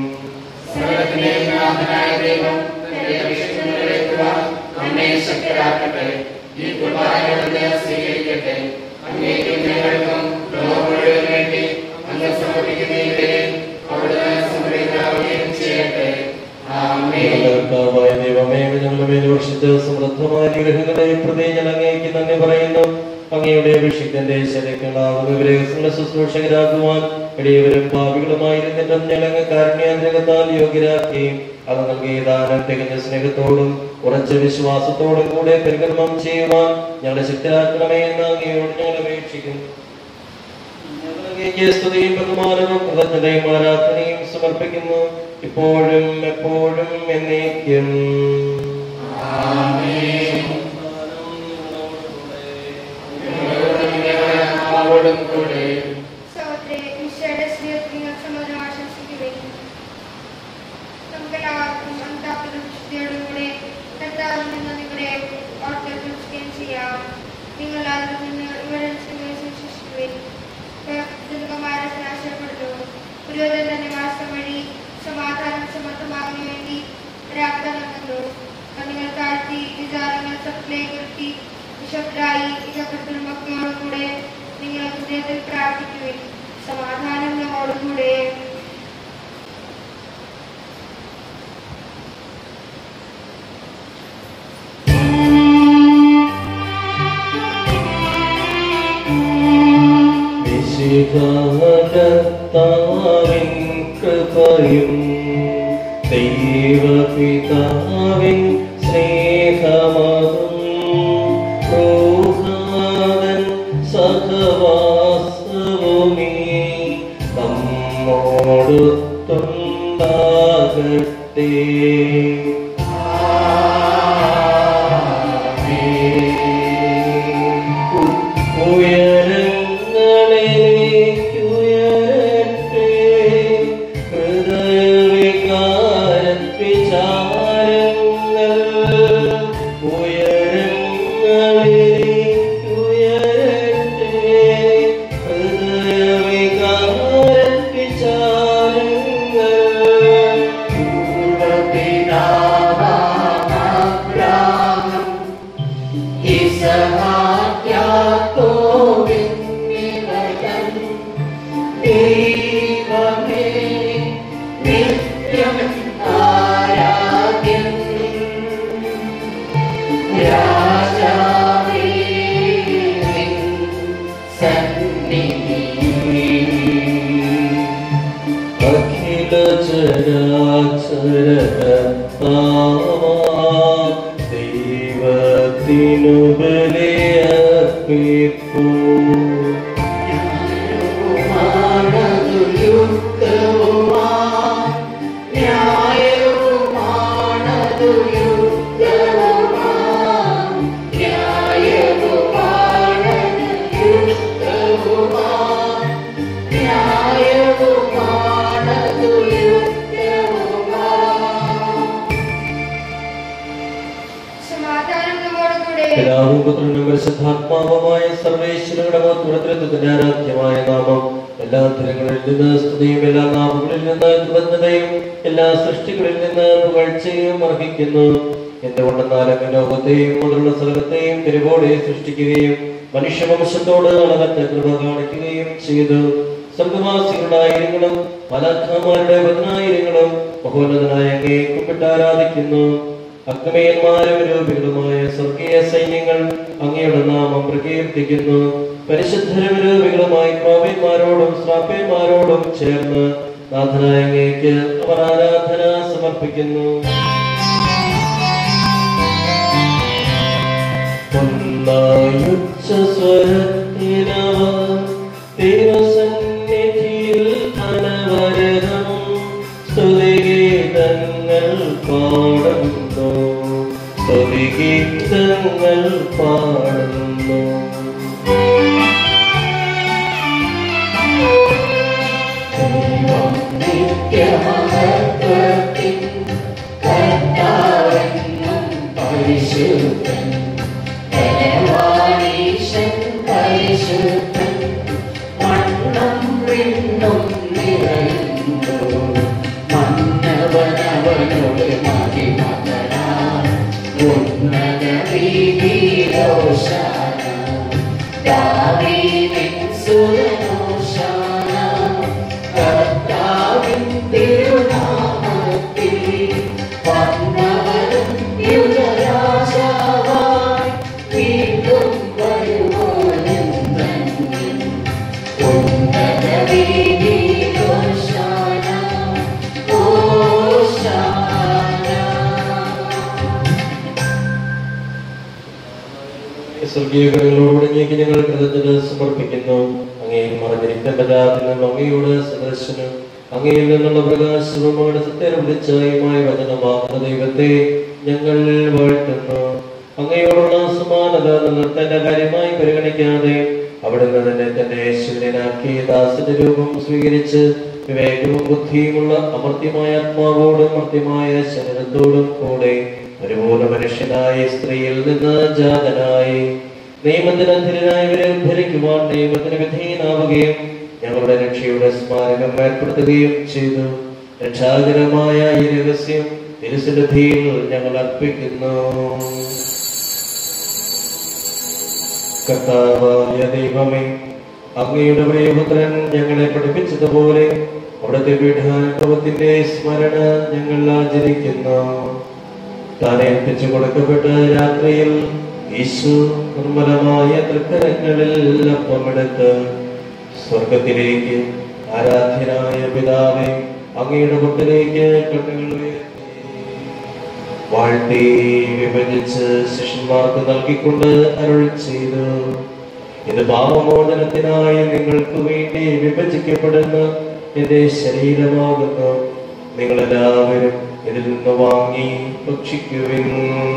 നമ്മെ ശക്തരാക്കട്ടെ. ഈ കുർബാനയോട് സ്വീകരിക്കട്ടെ. അങ്ങേക്കും ഞങ്ങൾക്കും ലോകം മുഴുവൻ വേണ്ടി അങ്ങ് സമർപ്പിക്കുന്നതിനെ അവിടുന്ന് സമൃദ്ധമാവുകയും ചെയ്യട്ടെ. കർത്താവായ ദൈവമേ, ഞങ്ങളുടെ മേൽ വർഷിച്ച് സമൃദ്ധമായ അനുഗ്രഹങ്ങളെ പ്രതി ഞാൻ അങ്ങേക്ക് നന്ദി പറയുന്നു. അങ്ങയുടെ അഭിഷിക്തന്റെ ശരീരങ്ങളാവുന്നവരെ ശുശ്രൂഷകരാക്കുവാൻ ഇടയവരും പാപികളുമായിരുന്നിട്ടും ഞങ്ങൾ കാരുണ്യാന്തരകത്താൽ യോഗ്യരാക്കി അത് നൽകിയ ദാനം തികഞ്ഞ സ്നേഹത്തോടും ഉറച്ച വിശ്വാസത്തോടും കൂടെ പരികർമ്മം ചെയ്യുവാൻ ഞങ്ങളെ ശക്തരാക്കണമേ എന്ന് അങ്ങയോട് ഞങ്ങൾ അപേക്ഷിക്കുന്നു. സ്തുതിയും ബഹുമാനവും കൃതജ്ഞതയും ആരാധനയും സമർപ്പിക്കുന്നു, ഇപ്പോഴും എപ്പോഴും എന്നേക്കും. സഹോദരേ, ഈശോയുടെ സ്നേഹത്തിൽ നിങ്ങൾ സമാധാനം ആശംസിക്കുകയും നമുക്കെല്ലാവർക്കും അന്താപന വിശുദ്ധിയോടുകൂടെ കർത്താവിൽ നിന്ന് നിങ്ങളെ ഓർക്കുകയും ചെയ്യാം. നിങ്ങൾ അതിൽ നിന്ന് ഇവിടെ ശിക്ഷിക്കുകയും ആശയപ്പെടുന്നു. പുരോഹിതന്റെ മാസം വഴി സമാധാനം സമർത്ഥമാകാൻ വേണ്ടി പ്രാപ്ത നൽകുന്നു. നിങ്ങൾ താഴ്ത്തി വിചാരങ്ങൾ സത്തിലേക്കുരുത്തി വിശുദ്ധരായി ഇതക്കത്തിൽ മക്കളോടുകൂടെ നിങ്ങൾ ഹൃദയത്തിൽ പ്രാർത്ഥിക്കുകയും സമാധാനം നമ്മോടുകൂടെ. കർത്താവിൻ കൃപയും ദൈവപിതാവിൻ സ്നേഹമതും റൂഹാദൻ സഹവാസവുമീ നമ്മോടൊത്തുണ്ടാകട്ടെ. രാജാവേ ദൈവത്തിനു ബലിയർപ്പിപ്പൂ. പിതാവും പുത്രനും പരിശുദ്ധാത്മാവുമായ സർവേശ്വരയുടെ മഹത്വത്തിന്റെ ആരാധ്യമായ നാമം എല്ലാ തരങ്ങളിൽ നിന്ന് സ്തുതിയും എല്ലാ നാമങ്ങളിൽ നിന്ന് കൃതജ്ഞതയും എല്ലാ സൃഷ്ടികളിൽ നിന്ന് പുകഴ്ചയും അർഹിക്കുന്നു. എന്തുകൊണ്ടെന്നാൽ അങ്ങ് ലോകത്തെയും മുതലുള്ള സ്ഥലത്തെയും തിരുവോടെ സൃഷ്ടിക്കുകയും മനുഷ്യവംശത്തോട് അളവറ്റ കൃപ കാണിക്കുകയും ചെയ്തു. സ്വർഗവാസികളുടെ ആയിരങ്ങളും മലാഖമാരുടെ പതിനായിരങ്ങളും മഹോന്നതനായ അങ്ങയെ കുമ്പിട്ട് ആരാധിക്കുന്നു. അഗ്നിമയന്മാരും രൂപികളുമായ സ്വർഗീയ സൈന്യങ്ങൾ അങ്ങയുടെ നാമം പ്രകീർത്തിക്കുന്നു. പരിശുദ്ധരും രൂപികളുമായി ക്രോവ്യന്മാരോടും ശ്രാപ്യന്മാരോടും ചേർന്ന് നാഥനായ അങ്ങേക്ക് അവർ ആരാധന സമർപ്പിക്കുന്നു. തിരുസന്നിധിയിൽ അനവരതം സ്തുതിഗീതങ്ങൾ പാടുന്നു, സ്തുതിഗീതങ്ങൾ പാടുന്നു. നിത്യമഹത്വത്തിൻ കർത്താവെന്നും പരിശുദ്ധൻ, ബലവാനീശൻ പരിശുദ്ധൻ, മണ്ണും വിണ്ണും നിറയുന്നു, മന്നവനവനോട് മഹിമകളാൽ ഉന്നത വീതിയിലോശാന, ദാവീദിൻ സുതനോശാന, കർത്താവിൻ തിരുനാമത്തിൽ വന്നവരും യുഗരാജാവായി വീണ്ടും വരുവാനും ധന്യൻ, ഉന്നത വീതിയിലോശാന, ഓശാന. സ്വർഗീയങ്ങളോട് ഞങ്ങൾ കൃതജ്ഞത സമർപ്പിക്കുന്നു. അങ്ങയിൽ മറഞ്ഞിരിക്കേണ്ട ജാതിൽ നിന്നും അങ്ങയുടെ സദർശനം, അങ്ങയിൽ നിന്നുള്ള പ്രകാശവും അങ്ങയുടെ സത്യനിർമ്മിച്ചായുമായ വചനമാകുന്ന ദൈവത്തെ ഞങ്ങൾ വാഴ്ത്തുന്നു. അങ്ങയോടുള്ള സമാനത നിലനിർത്തേണ്ട കാര്യമായി പരിഗണിക്കാതെ അവിടുന്ന് തന്നെ തന്റെ ശൂന്യനാക്കി ദാസന്റെ രൂപം സ്വീകരിച്ച് വിവേകവും ബുദ്ധിയുമുള്ള അമർത്യമായ ആത്മാവോടും മർത്യമായ ശരീരത്തോടും കൂടെ ഒരുപോലെ മനുഷ്യനായ സ്ത്രീയിൽ നിന്ന് ജാതനായി നിയമത്തിന് അധീനരായവരെ ഉദ്ധരിക്കുവാൻ നിയമത്തിന് വിധേയനാവുകയും ഞങ്ങളുടെ രക്ഷയുടെ സ്മാരകം ഏർപ്പെടുത്തുകയും ചെയ്തു. രക്ഷാകരമായ ഈ രഹസ്യം തിരുസന്നിധിയിൽ ഞങ്ങൾ അർപ്പിക്കുന്നു. കർത്താവായ ദൈവമേ, അങ്ങയുടെ പ്രിയപുത്രൻ ഞങ്ങളെ പഠിപ്പിച്ചതുപോലെ അവിടുത്തെ പീഠാനുഭവത്തിന്റെ സ്മരണ ഞങ്ങൾ ആചരിക്കുന്നു. താൻ ഏൽപ്പിച്ചു കൊടുക്കപ്പെട്ട രാത്രിയിൽ യേശു നിർമ്മലമായ തൃക്കരങ്ങളിൽ അപ്പമെടുത്ത് സ്വർഗത്തിലേക്ക് ആരാധ്യനായ പിതാവേ അങ്ങയുടെ മുട്ടിലേക്ക് കണ്ണുകൾ ഉയർത്തി വാഴ്ത്തി വിഭജിച്ച് ശിഷ്യന്മാർക്ക് നൽകിക്കൊണ്ട് അരുൾ ചെയ്തു, ഇത് പാപമോചനത്തിനായി നിങ്ങൾക്ക് വേണ്ടി വിഭജിക്കപ്പെടുന്ന എന്റെ ശരീരമാകുന്നു. നിങ്ങളെല്ലാവരും ഇതിൽ നിന്ന് വാങ്ങി ഭക്ഷിക്കുവിൻ.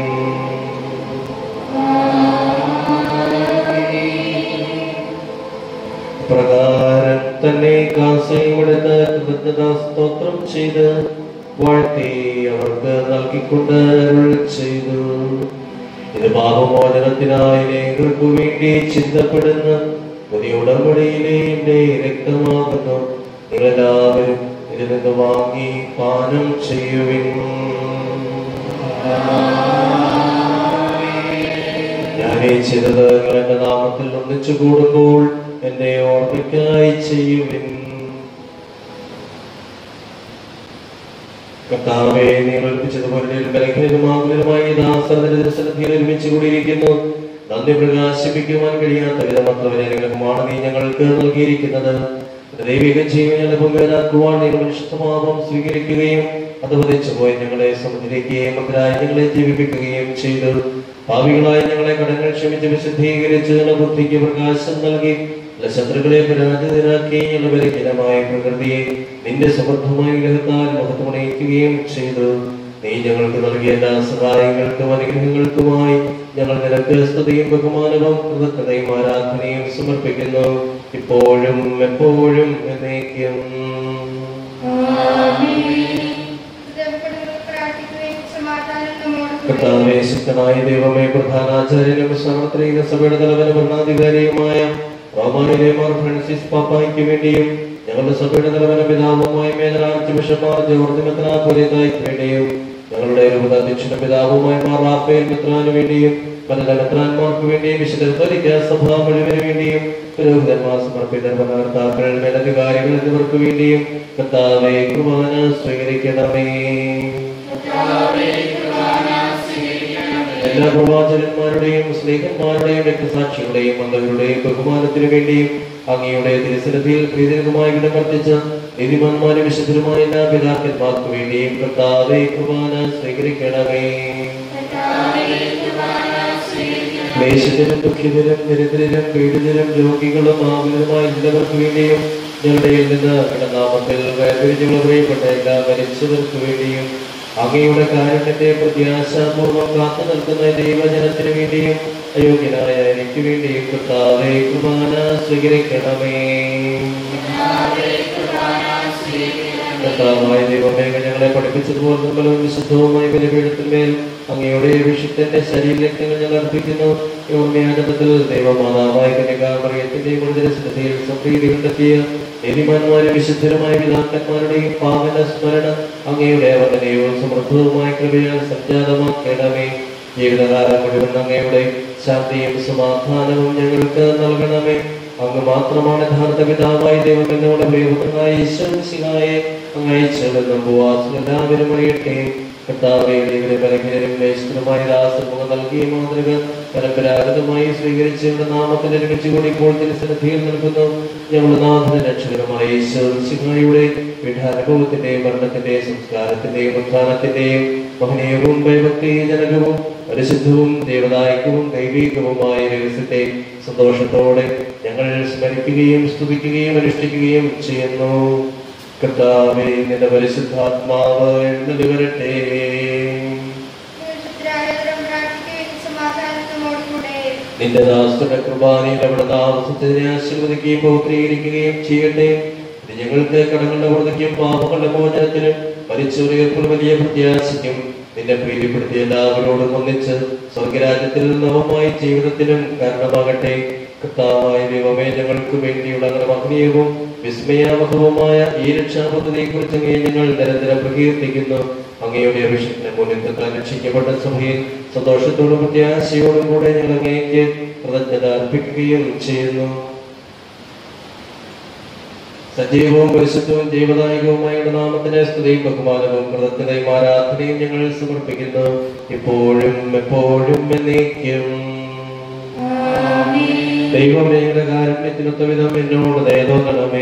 പ്രകാരം തന്നെ കാസയുമെടുത്ത് കൃതജ്ഞതാ സ്തോത്രം ചെയ്ത് വാഴ്ത്തി അവർക്ക് നൽകിക്കൊണ്ട് അരുൾ ചെയ്തു, ഇത് പാപമോചനത്തിനായി നിങ്ങൾക്ക് വേണ്ടി ചിന്തപ്പെടുന്ന പുതിയ ഉടമ്പടിയിലെ എന്റെ രക്തമാകുന്നു. നിങ്ങളെല്ലാവരും ഇതിൽ നിന്ന് വാങ്ങി പാനം ചെയ്യുവിൻ. ഞാനീ ചെയ്തത് നിങ്ങൾ എന്റെ നാമത്തിൽ ഒന്നിച്ചു കൂടുമ്പോൾ എന്റെ ഓർമ്മയ്ക്കായി ചെയ്യുവിൻ. കർത്താവേ, നിങ്ങൾ ഏൽപ്പിച്ചതുപോലെ ബലഹീനരുമായി ദാസന്റെ ദർശനത്തിൽ ഒരുമിച്ച് കൂടിയിരിക്കുന്നു. നന്ദി പ്രകാശിപ്പിക്കുവാൻ കഴിയാത്ത വിധമത്രവരെ നിങ്ങൾക്ക് നീ ഞങ്ങൾക്ക് നൽകിയിരിക്കുന്നത്. ദൈവിക ജീവനെ പങ്കുവരാക്കുവാൻ നിങ്ങൾ വിശുദ്ധമാപം സ്വീകരിക്കുകയും അത് വധിച്ചു പോയി ഞങ്ങളെ സമുദ്രിക്കുകയും മക്കളായി ഞങ്ങളെ ജീവിപ്പിക്കുകയും ചെയ്തു. ഭാവികളായി ഞങ്ങളെ കടങ്ങൾ ക്ഷമിച്ച് വിശുദ്ധീകരിച്ച് ബുദ്ധിക്ക് പ്രകാശം നൽകി ശത്രുക്കളെ പരാജിതരാക്കി ബലഹീനമായ പ്രകൃതിയെ നിന്റെ സമൃദ്ധമായ ഗ്രഹത്താൽ മഹത്വമണിയിക്കുകയും ചെയ്തു. നീ ഞങ്ങൾക്ക് നൽകിയ എല്ലാ സഹായങ്ങൾക്കും അനുഗ്രഹങ്ങൾക്കുമായി ഞങ്ങൾ നിനക്ക് സ്തുതിയും ബഹുമാനവും കൃതജ്ഞതയും ആരാധനയും സമർപ്പിക്കുന്നു, ഇപ്പോഴും എപ്പോഴും എന്നേക്കും. കർത്താവേ, ശക്തനായ ദൈവമേ, പ്രധാനാചാര്യനും സാർവത്രിക സഭയുടെ തലവനും ഭരണാധികാരിയുമായ റോമാനിലെ മാർ ഫ്രാൻസിസ് പാപ്പായ്ക്ക് വേണ്ടിയും ഞങ്ങളുടെ സഭയുടെ തലവന പിതാവുമായ മേജർ ആർച്ച് ബിഷപ്പ് മാർ ജോർജ് മെത്രാപ്പൊലീത്തായ്ക്ക് വേണ്ടിയും ഞങ്ങളുടെ രൂപതാധ്യക്ഷന്റെ പിതാവുമായ മാർ റാഫേൽ മെത്രാന് വേണ്ടിയും പല മെത്രാന്മാർക്ക് വേണ്ടിയും വിശുദ്ധ കത്തോലിക്കാ സഭ മുഴുവന് വേണ്ടിയും പുരോഹിതന്മാർ സമർപ്പിത ഭരണകർത്താക്കൾ മേലധികാരികൾ എന്നിവർക്ക് വേണ്ടിയും കർത്താവേ കുർബാന സ്വീകരിക്കണമേ. എല്ലാ പ്രവാചകന്മാരുടെയും സ്നേഹന്മാരുടെയും രക്തസാക്ഷികളുടെയും മന്ത്രങ്ങളുടെയും ബഹുമാനത്തിനു വേണ്ടിയും അങ്ങയുടെ തിരുസന്നിധിയിൽ പ്രീതികരമായി ഇടമർത്തിച്ച നീതിമാന്മാരും വിശുദ്ധരുമായ എല്ലാ പിതാക്കന്മാർക്ക് വേണ്ടിയും കർത്താവേ കുർബാന സ്വീകരിക്കണമേ. ക്ലേശിതരും ദുഃഖിതരും ദരിദ്രരും പീഡിതരും രോഗികളും ആകുലരുമായ എല്ലാവർക്ക് വേണ്ടിയും ഞങ്ങളുടെ നിന്ന് ഇടനാമത്തിൽ വേർപിരിഞ്ഞുള്ള പ്രിയപ്പെട്ട എല്ലാ മരിച്ചവർക്ക് വേണ്ടിയും അങ്ങയുടെ കാരുണ്യത്തെ പ്രത്യാശാപൂർവ്വം കാത്തു നിൽക്കുന്ന ദൈവജനത്തിനു വേണ്ടിയും അയോഗ്യനായ എനിക്ക് വേണ്ടിയും കർത്താവേ കുർബാന സ്വീകരിക്കണമേ. കർത്താവായ ദൈവമേ, ഞങ്ങളെ പഠിപ്പിച്ചതുപോലെ നമ്മളും വിശുദ്ധവുമായ ബലിപീഠത്തിന്മേൽ അങ്ങയുടെ വിശുദ്ധന്റെ ശരീരരക്തങ്ങൾ ഞങ്ങൾ അർപ്പിക്കുന്നു. ഓർമ്മയാനത്തിൽ ദൈവമാതാവായ കന്യകാമറിയത്തിന്റെ മുഴുവൻ സംപ്രീതി കണ്ടെത്തിയ നീതിമാന്മാരും വിശുദ്ധരുമായ പിതാക്കന്മാരുടെയും പാവന സ്മരണ അങ്ങയുടെ വന്ദനയും സമൃദ്ധവുമായ കൃപയാൽ സംജാതമാക്കണമേ. ജീവിതകാലം മുഴുവൻ അങ്ങയുടെ ശാന്തിയും സമാധാനവും ഞങ്ങൾക്ക് നൽകണമേ. അങ്ങ് മാത്രമാണ് യഥാർത്ഥ പിതാവായ ദൈവം എന്നോട് പ്രിയപുത്രനായ ഈശ്വരസിഹായെ അങ്ങ് അയച്ചതെന്ന് ഉപവാസം എല്ലാവരും അറിയട്ടെ. കർത്താവേ, ബലഹീനരും ക്ലേശിതരുമായ ദാസമുഖം നൽകിയ മാതൃക പരമ്പരാഗതമായി സ്വീകരിച്ച് ഞങ്ങളുടെ നാമത്തിൽ ഒരുമിച്ചുകൂടി ഇപ്പോൾ തിരുസന്നിധിയിൽ നിൽക്കുന്നു. ഞങ്ങളുടെ നാഥന്റെ രക്ഷകരമായ ഈശ്വരസിഹായുടെ പീഠാനുഭവത്തിന്റെയും മരണത്തിന്റെയും സംസ്കാരത്തിന്റെയും ഉത്ഥാനത്തിന്റെയും മഹനീയവും ഭയഭക്തിജനകവും പരിശുദ്ധവും ദേവദായകവും ദൈവികവുമായ രഹസ്യത്തെ സന്തോഷത്തോടെ ഞങ്ങൾ സ്മരിക്കുകയും സ്തുതിക്കുകയും അനുഷ്ഠിക്കുകയും ചെയ്യുന്നു. കർത്താവേ, നിന്റെ പരിശുദ്ധാത്മാവ് എഴുന്നള്ളി വരട്ടെ. നിന്റെ ദാസന്റെ കുർബാനയിൽ അവിടെ താമസത്തിനെ ആശീർവദിക്കുകയും പൗത്രീകരിക്കുകയും ചെയ്യട്ടെ. ഇത് ഞങ്ങൾക്ക് കടങ്ങളുടെ വൃതിക്കും പാപങ്ങളുടെ മോചനത്തിനും മരിച്ചുയർപ്പും വലിയ പ്രത്യാശയ്ക്കും നിന്നെ പ്രീതിപ്പെടുത്തിയ എല്ലാവരോടും ഒന്നിച്ച് സ്വർഗരാജ്യത്തിൽ നവമായ ജീവിതത്തിനും കാരണമാകട്ടെ. കർത്താവായ ദൈവമേ, ഞങ്ങൾക്ക് വേണ്ടിയുള്ള മഹനീയവും വിസ്മയാവഹവുമായ ഈ രക്ഷാപദ്ധതിയെ കുറിച്ച് അങ്ങേ ഞങ്ങൾ നിരന്തരം പ്രകീർത്തിക്കുന്നു. അങ്ങയുടെ അഭിഷേകത്തിന് മുന്നിൽ രക്ഷിക്കപ്പെട്ട സഭയിൽ സന്തോഷത്തോടും പ്രത്യാശയോടും കൂടെ ഞങ്ങൾ അങ്ങേക്ക് കൃതജ്ഞത അർപ്പിക്കുകയും ചെയ്യുന്നു. സജീവവും പരിശുദ്ധവും ജീവദായകവുമായ നാമത്തിന് സ്തുതിയും ബഹുമാനവും കൃതജ്ഞതയും ആരാധനയും ഞങ്ങൾ സമർപ്പിക്കുന്നു, ഇപ്പോഴും എപ്പോഴും എന്നേക്കും. ദൈവമേ, കാരുണ്യത്തിനൊത്ത വിധം എന്നോട് ദയ തോന്നണമേ.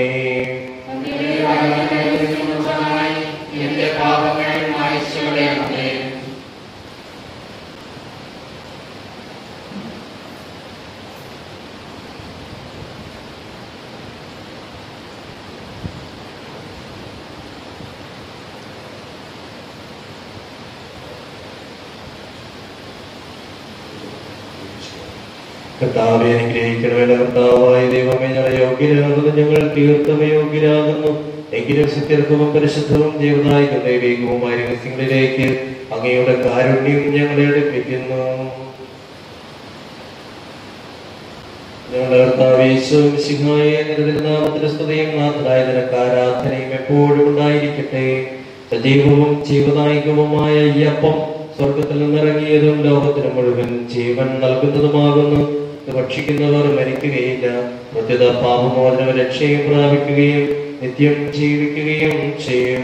കർത്താവെ, അനുഗ്രഹിക്കണമേ. കർത്താവായ ദൈവമേ, ഞങ്ങളെ യോഗ്യരാകുന്നു, ഞങ്ങൾ തീർത്തും യോഗ്യരാകുന്നു. എങ്കിലും സത്യർക്കവും പരിശുദ്ധവും ജീവദായകവും ദൈവികവുമായ രഹസ്യങ്ങളിലേക്ക് അങ്ങയുടെ കാരുണ്യം ഞങ്ങളെ അടുപ്പിക്കുന്നു. ഞങ്ങളുടെ കർത്താവേ യേശുവേ മിശിഹായേ, നിന്റെ നാമത്തിന്റെ സ്തുതിയും നാഥനായ നിനക്ക് ആരാധനയും എപ്പോഴും ഉണ്ടായിരിക്കട്ടെ. സജീവവും ജീവദായകവുമായ ഈ അപ്പം സ്വർഗത്തിൽ നിന്നിറങ്ങിയതും ലോകത്തിന് മുഴുവൻ ജീവൻ നൽകുന്നതുമാകുന്നു. ഇത് ഭക്ഷിക്കുന്നവർ മരിക്കുകയില്ല, പ്രത്യുത പാപമോചനവും രക്ഷയും പ്രാപിക്കുകയും നിത്യം ജീവിക്കുകയും ചെയ്യും.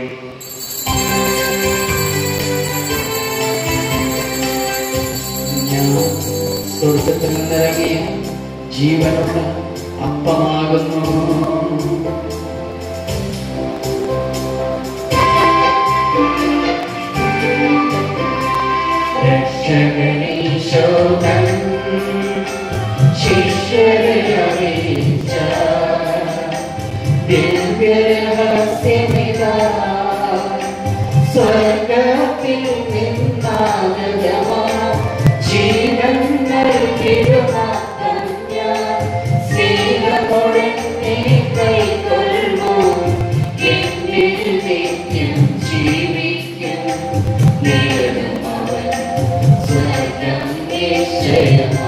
സ്വർഗത്തിൽ നിന്നിറങ്ങിയ ജീവനുള്ള അപ്പമാകുന്നു. രക്ഷകനീശോകൻ ശിഷ്യരെ അറിയിച്ച ദിവ്യരഹസ്യമിതാ സ്വർഗത്തിൽ നിന്നാഗതമാ ജീവൻ നൽകിടുന്ന ധന്യ സ്നേഹമൊടനെ കൈക്കൊള്ളൂ എന്നിൽ നിത്യം ജീവിക്കും നേടുമവൻ സ്വർഗം നിശ്ചയമാ.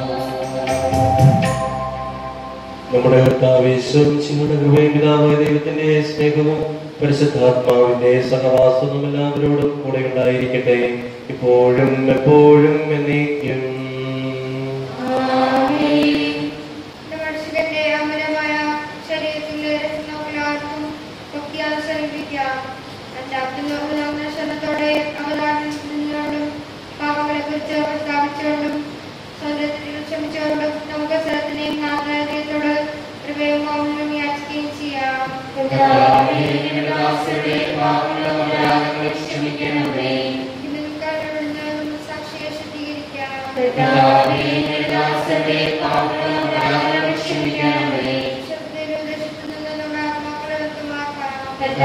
നമ്മുടെ കർത്താവേശ്വരുടെ കൃപയും പിതാവായ ദൈവത്തിന്റെ സ്നേഹവും പരിശുദ്ധാത്മാവിന്റെ സഹവാസവും എല്ലാവരോടും കൂടെ ഉണ്ടായിരിക്കട്ടെ, ഇപ്പോഴും എപ്പോഴും എന്നേക്കും. മനുഷ്യന്റെ അമരമായ ശരീരത്തിന്റെ രത്നോപലാർക്കും ഭക്തിയാൽ സമീപിക്കാം. ശരണത്തോടെ അവതാരങ്ങളോടും പാപങ്ങളെ കുറിച്ച് പ്രസ്താവിച്ചുകൊണ്ടും സ്വന്തത്തിൽ ക്ഷമിച്ചുകൊണ്ടും നമുക്ക് സ്ഥലത്തിനെയും നാഗരികത്തോട് കൃപയും മൗനവും യാചിക്കുകയും ചെയ്യാം. സാക്ഷിയെ ശുദ്ധീകരിക്കാം. ശബ്ദദേശത്തു നിന്ന് നമ്മുടെ ആത്മാക്കളെ വ്യക്തമാക്കാം.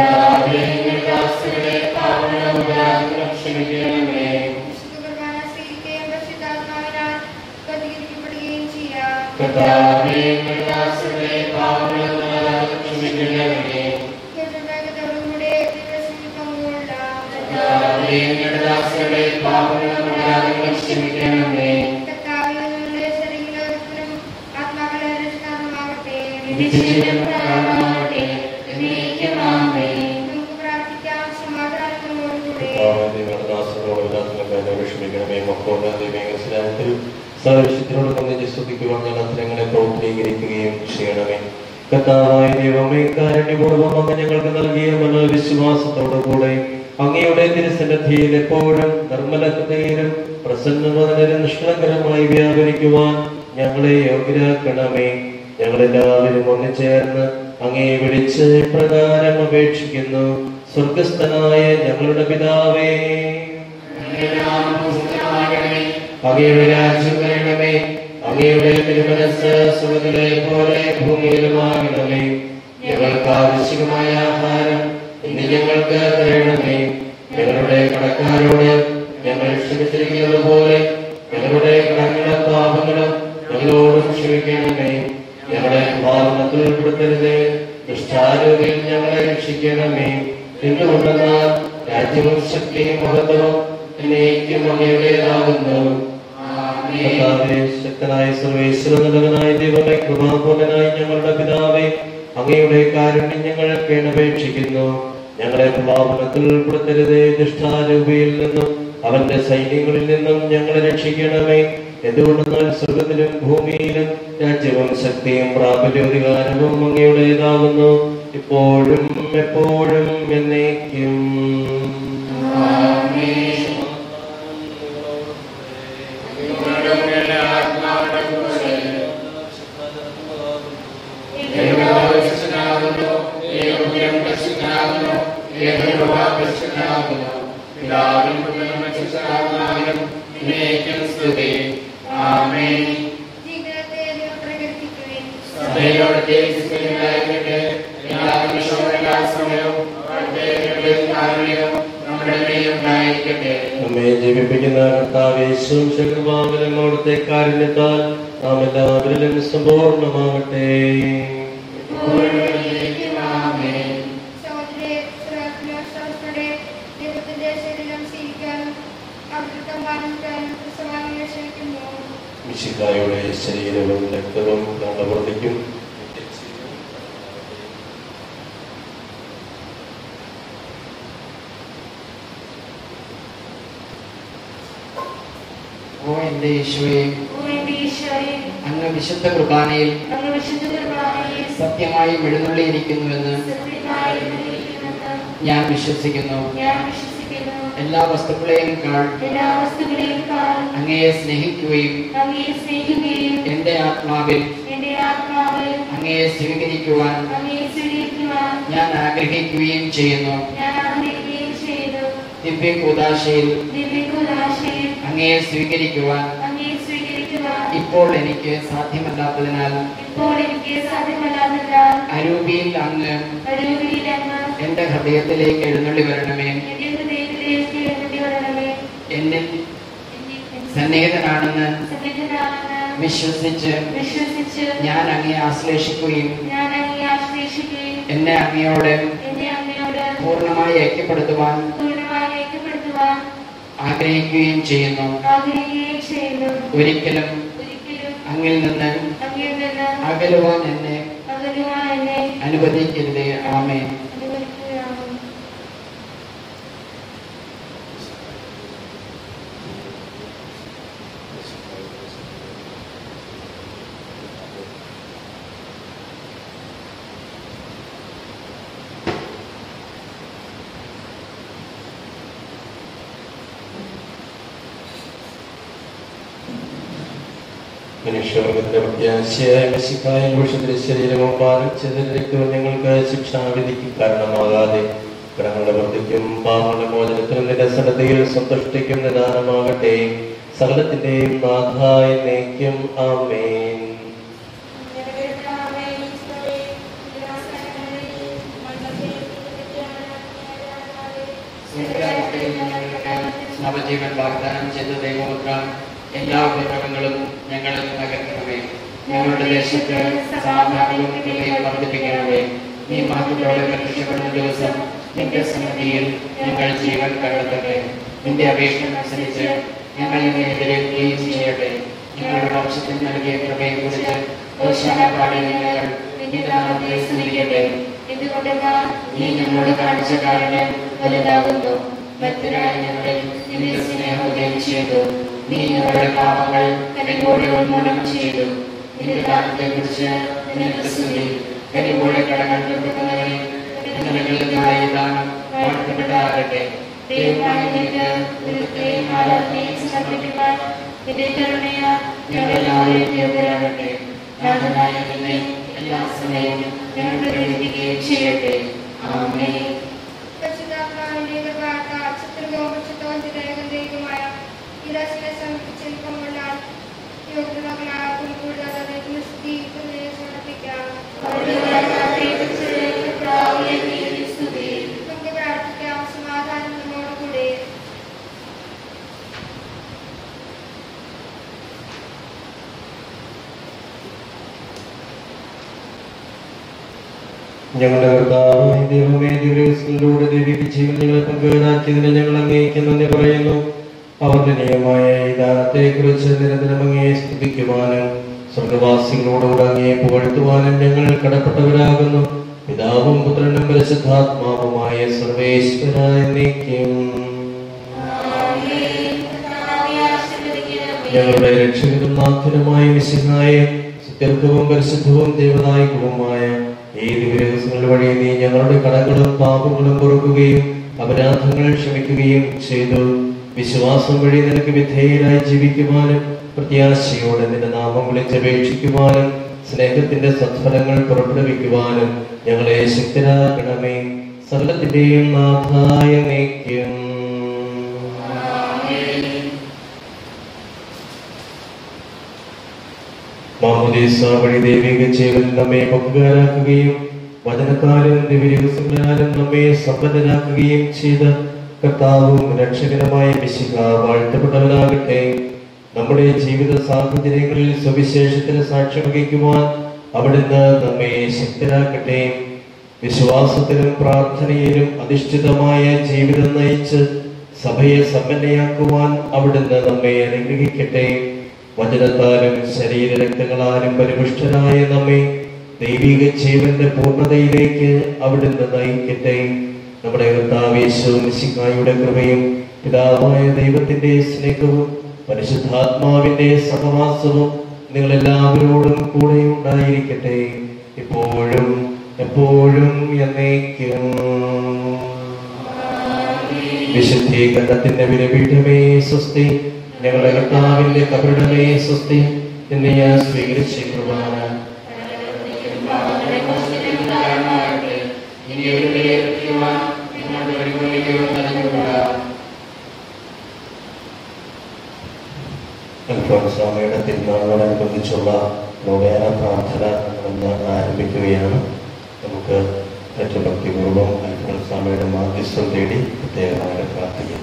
വിശുദ്ധ കുർബാന സ്വീകരിക്കുകയും പരിശുദ്ധാത്മാവിനാൽ പ്രതികരിക്കപ്പെടുകയും ചെയ്യാം. ഹൃദയത്തോടുകൂടെ ദിവസത്തിൽ പങ്കുകൊള്ളാം. കർത്താവേ, നമ്മുടെ ശരീരത്തിനും ആത്മാക്കളെ രക്ഷാകരമാകട്ടെ. നമുക്ക് പ്രാർത്ഥിക്കാം. സമാധാനത്തോടുകൂടെ സർവശക്തിയോട് ഒന്നിച്ച് സ്തുതിക്കുവാൻ ഞാൻ അത്തരങ്ങളെ പ്രവർത്തനീകരിക്കുകയും ചെയ്യണമേ. കർത്താവായ ദൈവമേ, കാരുണ്യപൂർവ്വം അങ്ങ് ഞങ്ങൾക്ക് നൽകിയ മനോവിശ്വാസത്തോടുകൂടെ അങ്ങയുടെ തിരുസന്നിധിയിൽ എപ്പോഴും നിർമ്മല ഹൃദയരും പ്രസന്നവദനരും നിഷ്കളങ്കരമായി വ്യാപരിക്കുവാൻ ഞങ്ങളെ യോഗ്യരാക്കണമേ. ഞങ്ങളെല്ലാവരും ഒന്നുചേർന്ന് അങ്ങയെ വിളിച്ച് പ്രകാരം അപേക്ഷിക്കുന്നു. സ്വർഗസ്ഥനായ ഞങ്ങളുടെ പിതാവേ, അങ്ങയുടെ രാജ്യം വരണമേ. അങ്ങയുടെ തിരുമനസ്സ് സ്വർഗ്ഗത്തിലെ പോലെ ഭൂമിയിലുമാകണമേ. ഞങ്ങൾക്ക് ആവശ്യമായ ആഹാരം ഇന്ന് ഞങ്ങൾക്ക് തരണമേ. ഞങ്ങളുടെ കടക്കാരോട് ഞങ്ങൾ ക്ഷമിച്ചിരിക്കുന്നത് പോലെ ഞങ്ങളുടെ കടങ്ങളും പാപങ്ങളും ഞങ്ങളോടും ക്ഷമിക്കണമേ. ഞങ്ങളെ പാപത്തിൽ ഉൾപ്പെടുത്തരുതേ, ദുഷ്ടാരൂപിയിൽ ഞങ്ങളെ രക്ഷിക്കണമേ. എന്തുകൊണ്ടെന്നാൽ രാജ്യവും ശക്തിയും മഹത്വവും എന്നേക്കും അങ്ങയുടേതാകുന്നു. ശക്തനായ സർവേശ്വരനായ ദൈവമേ, കൃപാപൂർണനായ ഞങ്ങളുടെ പിതാവേ, അങ്ങയുടെ കാരുണ്യം ഞങ്ങൾ കേണപേക്ഷിക്കുന്നു. ഞങ്ങളെ പ്രഭാവനത്തിൽ ഉൾപ്പെടുത്തരുതേ, ദുഷ്ടാരൂപിയിൽ നിന്നും അവന്റെ സൈന്യങ്ങളിൽ നിന്നും ഞങ്ങളെ രക്ഷിക്കണമേ. എന്തുകൊണ്ടെന്നാൽ സ്വർഗത്തിലും ഭൂമിയിലും രാജ്യവും ശക്തിയും പ്രാബല്യാധികാരവും അങ്ങയുടേതാകുന്നു, ഇപ്പോഴും എപ്പോഴും എന്നേക്കും. ജീവിതത്തെ പ്രകടിപ്പിക്കുവിൻ. നമ്മെ ജീവിപ്പിക്കുന്ന കർത്താവേശും ശക്തിമാകലും അവിടുത്തെ കാരുണ്യത്താൽ നാം എല്ലാവരിലും സമ്പൂർണ്ണമാകട്ടെ. സഹോദരേ, ദൈവത്തിന്റെ ശരീരം സ്വീകരിക്കാനും അവിടുത്തെ മാനത്താനും പ്രസവാനിയെ ക്ഷണിക്കുന്നു. മിശിഹായുടെ ശരീരവും രക്തവും പ്രവർത്തിക്കും. ഓ എന്റെ യേശുവേ, അങ്ങ് വിശുദ്ധ കുർബാനയിൽ സത്യമായും എഴുന്നള്ളിയിരിക്കുന്നുവെന്ന് ഞാൻ വിശ്വസിക്കുന്നു. എല്ലാ വസ്തുക്കളെയും കാൾ അങ്ങയെ സ്നേഹിക്കുകയും എന്റെ ആത്മാവിൽ അങ്ങയെ സ്വീകരിക്കുവാൻ ഞാൻ ആഗ്രഹിക്കുകയും ചെയ്യുന്നു. ദിവ്യകൂദാശയിൽ ദിവ്യകൂദാശയിൽ അങ്ങയെ സ്വീകരിക്കുവാൻ അങ്ങയെ സ്വീകരിക്കുവാൻ ഇപ്പോൾ എനിക്ക് സാധ്യമല്ലാത്തതിനാൽ ഇപ്പോൾ എനിക്ക് സാധ്യമല്ലാത്തതിനാൽ അരൂപിയിൽ അങ്ങ് അരൂപിയിൽ അങ്ങ് എന്റെ ഹൃദയത്തിലേക്ക് എഴുന്നള്ളി വരണമേ. എന്റെ ഹൃദയത്തിലേക്ക് എഴുന്നള്ളി വരണമേ. എന്നിൽ സന്നിഹിതനാണെന്ന് സന്നിഹിതനാണെന്ന് വിശ്വസിച്ച് വിശ്വസിച്ച് ഞാൻ അങ്ങയെ ആശ്ലേഷിക്കുകയും ഞാൻ അങ്ങയെ ആശ്രയിക്കുകയും എന്നെ അങ്ങയോട് എന്നെ അങ്ങയോട് പൂർണ്ണമായി ഐക്യപ്പെടുത്തുവാൻ പൂർണ്ണമായി ഐക്യപ്പെടുത്തുവാൻ ആഗ്രഹിക്കുകയും ചെയ്യുന്നു. ആഗ്രഹിക്കുകയും ചെയ്യുന്നു. ഒരിക്കലും ഒരിക്കലും അങ്ങിൽ നിന്ന് അങ്ങിൽ നിന്ന് അകലുവാൻ എന്നെ അകലുവാൻ എന്നെ അനുവദിക്കരുതേ. ആമേൻ. അനുവദിക്കുകയാണ്. മനുഷ്യവർഗത്തിന്റെ പ്രത്യാശയായ മെസ്സിഹായ പുരുഷത്തിന്റെ ശരീരവും പാലിച്ചതിന്റെ രക്തവും ഞങ്ങൾക്ക് ശിക്ഷാവിധിക്ക് കാരണമാകാതെ കടങ്ങളുടെ വൃത്തിക്കും പാപങ്ങളുടെ മോചനത്തിനും നിന്റെ സന്നദ്ധയിൽ സന്തുഷ്ടിക്കും നിദാനമാകട്ടെ. സകലത്തിന്റെയും നാഥായ നയിക്കും. ആമേൻ. നവജീവൻ വാഗ്ദാനം ചെയ്ത ദൈവപുത്ര, എല്ലാ ഉപദ്രവങ്ങളും ഞങ്ങളിൽ അകറ്റണമേ. ഞങ്ങളുടെ ദേശത്ത് സമാധാനവും കൃപയും വർദ്ധിപ്പിക്കണമേ. നീ മാറ്റത്തോടെ രക്ഷപ്പെടുന്ന ദിവസം നിന്റെ സന്നിധിയിൽ ഞങ്ങൾ ജീവൻ കണ്ടെത്തട്ടെ. നിന്റെ അപേക്ഷ അനുസരിച്ച് ഞങ്ങൾ ഇതിനെ എതിരേൽക്കുകയും ചെയ്യട്ടെ. ഞങ്ങളുടെ വംശത്തിൽ നൽകിയ കൃപയെ കുറിച്ച് പാടിയ ഞങ്ങൾ നിന്റെ നാമത്തെ സ്തുതിക്കട്ടെ. എന്തുകൊണ്ടെന്നാൽ നീ ഞങ്ങളോട് കാണിച്ച കാരുണ്യം വലുതാകുന്നു. ഭക്തരായ ഞങ്ങൾ നിന്റെ സ്നേഹം ഉദയം ചെയ്തു. നീ ഞങ്ങളുടെ പാപങ്ങൾ കനിവോടെ ഉന്മൂലനം ചെയ്തു. നിന്റെ ദാനത്തെ കുറിച്ച് നിനക്ക് സ്തുതി. കനിവോടെ കടങ്ങൾ കൊടുക്കുന്നവരെ ഞങ്ങളുടെ ദാനം വാഴ്ത്തപ്പെട്ടാകട്ടെ. ദൈവമായ നിനക്ക് ദുരിതത്തെയും ആരാധനയും സമർപ്പിക്കുവാൻ നിന്റെ കരുണയാൽ ഞങ്ങളെല്ലാവരെയും യോഗ്യരാകട്ടെ. നാഥനായ നിന്നെ എല്ലാ സമയവും ഞങ്ങൾ പ്രകീർത്തിക്കുകയും ചെയ്യട്ടെ. ആമേൻ. പരിശുദ്ധാത്മാവിന്റെ കൃപയാൽ ശത്രുവും പരിശുദ്ധവും ദൈവമായ ഈ രാശിയെ സമർപ്പിച്ചിരിക്കുമ്പോഴാൽ യോഗ്യനായ കൂടുതൽ സ്തുതി സമർപ്പിക്കാം. നമുക്ക് പ്രാർത്ഥിക്കാം. സമാധാനം നമ്മോടുകൂടെ. ഞങ്ങളുടെ കർത്താവായ ദൈവമേ, ദിവസങ്ങളിലൂടെ ദൈവിക ജീവൻ ഞങ്ങളെ പങ്കുവരാക്കിയതിന് ഞങ്ങൾ അങ്ങേക്ക് നന്ദി പറയുന്നു. അവർദ്ധനീയമായ ഈ ദാനത്തെ കുറിച്ച് നിരന്തരം അങ്ങയെ സ്തുതിക്കുവാനും സ്വർഗവാസികളോടുകൂടെ അങ്ങയെ പുകഴ്ത്തുവാനും ഞങ്ങൾ കടപ്പെട്ടവരാകുന്നു. പിതാവും പുത്രനും പരിശുദ്ധാത്മാവുമായ സർവേശ്വരായ എന്നേക്കും. ഞങ്ങളുടെ രക്ഷകനും നാഥനുമായ മിശിഹായെ സത്യവും പരിശുദ്ധവും ദൈവനായകവുമായ ഈ ദിവസങ്ങൾ വഴി നീ ഞങ്ങളുടെ കടങ്ങളും പാപങ്ങളും പൊറുക്കുകയും അപരാധങ്ങൾ ക്ഷമിക്കുകയും ചെയ്തു. വിശ്വാസം വഴി നിനക്ക് വിധേയരായി ജീവിക്കുവാനും പ്രത്യാശയോടെ നിന്റെ നാമം വിളിച്ചപേക്ഷിക്കുവാനും സ്നേഹത്തിന്റെ സത്ഫലങ്ങൾ പുറപ്പെടുവിക്കുവാനും ഞങ്ങളെ ശക്തരാക്കണമേ. സകലത്തിന്റെയും നാഥായ നയിക്കും. മാമോദീസ വഴി ദൈവിക ജീവൻ നമ്മെ പങ്കുകാരാക്കുകയും വചനക്കാരും ദിവ്യരഹസ്യങ്ങളാലും നമ്മെ സമ്പന്നരാക്കുകയും ചെയ്ത കർത്താവും രക്ഷകനുമായ മിശിഹാ വാഴ്ത്തപ്പെട്ടവനാകട്ടെ. നമ്മുടെ ജീവിത സാഹചര്യങ്ങളിൽ സുവിശേഷത്തിന് സാക്ഷ്യം വഹിക്കുവാൻ അവിടുന്ന് നമ്മെ ശക്തരാക്കട്ടെ. വിശ്വാസത്തിലും പ്രാർത്ഥനയിലും അധിഷ്ഠിതമായ ജീവിതം നയിച്ച് സഭയെ സമ്പന്നയാക്കുവാൻ അവിടുന്ന് നമ്മെ അനുഗ്രഹിക്കട്ടെ. വചനത്താലും ശരീരരക്തങ്ങളാലും പരിപുഷ്ടനായ നമ്മെ ദൈവിക ജീവന്റെ പൂർണ്ണതയിലേക്ക് അവിടുന്ന് നയിക്കട്ടെ. നമ്മുടെ കർത്താവ് യേശു മിശിഹായുടെ കൃപയും പിതാവായ ദൈവത്തിന്റെ സ്നേഹവും പരിശുദ്ധാത്മാവിന്റെ സഹവാസവും നിങ്ങളെല്ലാവരോടും കൂടെ ഉണ്ടായിരിക്കട്ടെ, ഇപ്പോഴും എപ്പോഴും എന്നേക്കും. വിശുദ്ധീകരണത്തിന്റെ വിലപീഠമേ സ്വസ്തി, ഞങ്ങളുടെ കർത്താവിന്റെ കബറിടമേ സ്വസ്തി എന്ന് ഞാൻ സ്വീകരിച്ച കുർബാന ഇനി ഒരു വിലയിരുത്തുവാൻ നിങ്ങളുടെ പരിഗണിക്കുകയോ നൽകുക. അൽഫോൻസാമയുടെ തിരുനാളിനോടനുബന്ധിച്ചുള്ള നൊവേന പ്രാർത്ഥന എന്ന് ആരംഭിക്കുകയാണ്. നമുക്ക് ഏറ്റവും ഭക്തിപൂർവ്വം അൽഫോൻസാമയുടെ മാധ്യസ്ഥം തേടി പ്രത്യേകമായി പ്രാർത്ഥിക്കാം.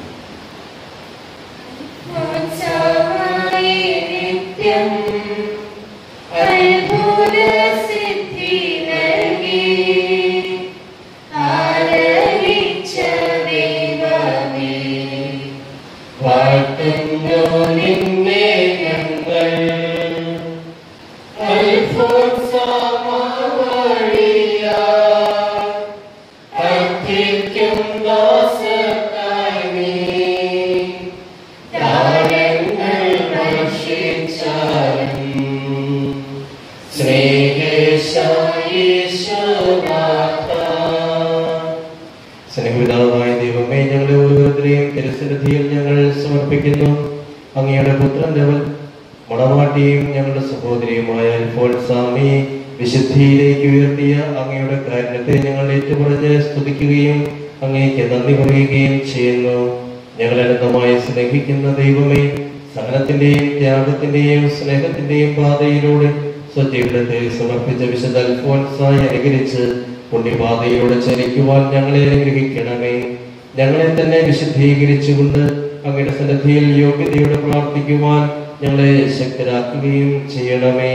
സ്നേഹിതാവായ ദൈവമേ, ഞങ്ങളെ ഓരോരുത്തരെയും തിരുസന്നിധിയിൽ ഞങ്ങൾ സമർപ്പിക്കുന്നു. അങ്ങയുടെ പുത്രന്റെ മണവാട്ടിയും ഞങ്ങളുടെ സഹോദരിയുമായ അൽഫോൻസാമയെ വിശുദ്ധിയിലേക്ക് ഉയർത്തിയ അങ്ങയുടെ കാരുണ്യത്തെ ഞങ്ങൾ ഏറ്റുപറഞ്ഞ് സ്തുതിക്കുകയും അങ്ങേക്ക് നന്ദി പറയുകയും ചെയ്യുന്നു. ഞങ്ങൾ അനന്തമായി സ്നേഹിക്കുന്ന ദൈവമേ, സഹനത്തിന്റെയും ത്യാഗത്തിന്റെയും സ്നേഹത്തിന്റെയും പാതയിലൂടെ സ്വജീവിതത്തെ സമർപ്പിച്ച വിശുദ്ധ അൽഫോൻസായെ അനുകരിച്ച് പുണ്യപാതയിലൂടെ ചരിക്കുവാൻ ഞങ്ങളെ അനുഗ്രഹിക്കണമേ. ഞങ്ങളെ തന്നെ വിശുദ്ധീകരിച്ചുകൊണ്ട് അങ്ങയുടെ സന്നിധിയിൽ യോഗ്യതയോടെ പ്രാർത്ഥിക്കുവാൻ ഞങ്ങളെ ശക്തരാക്കുകയും ചെയ്യണമേ.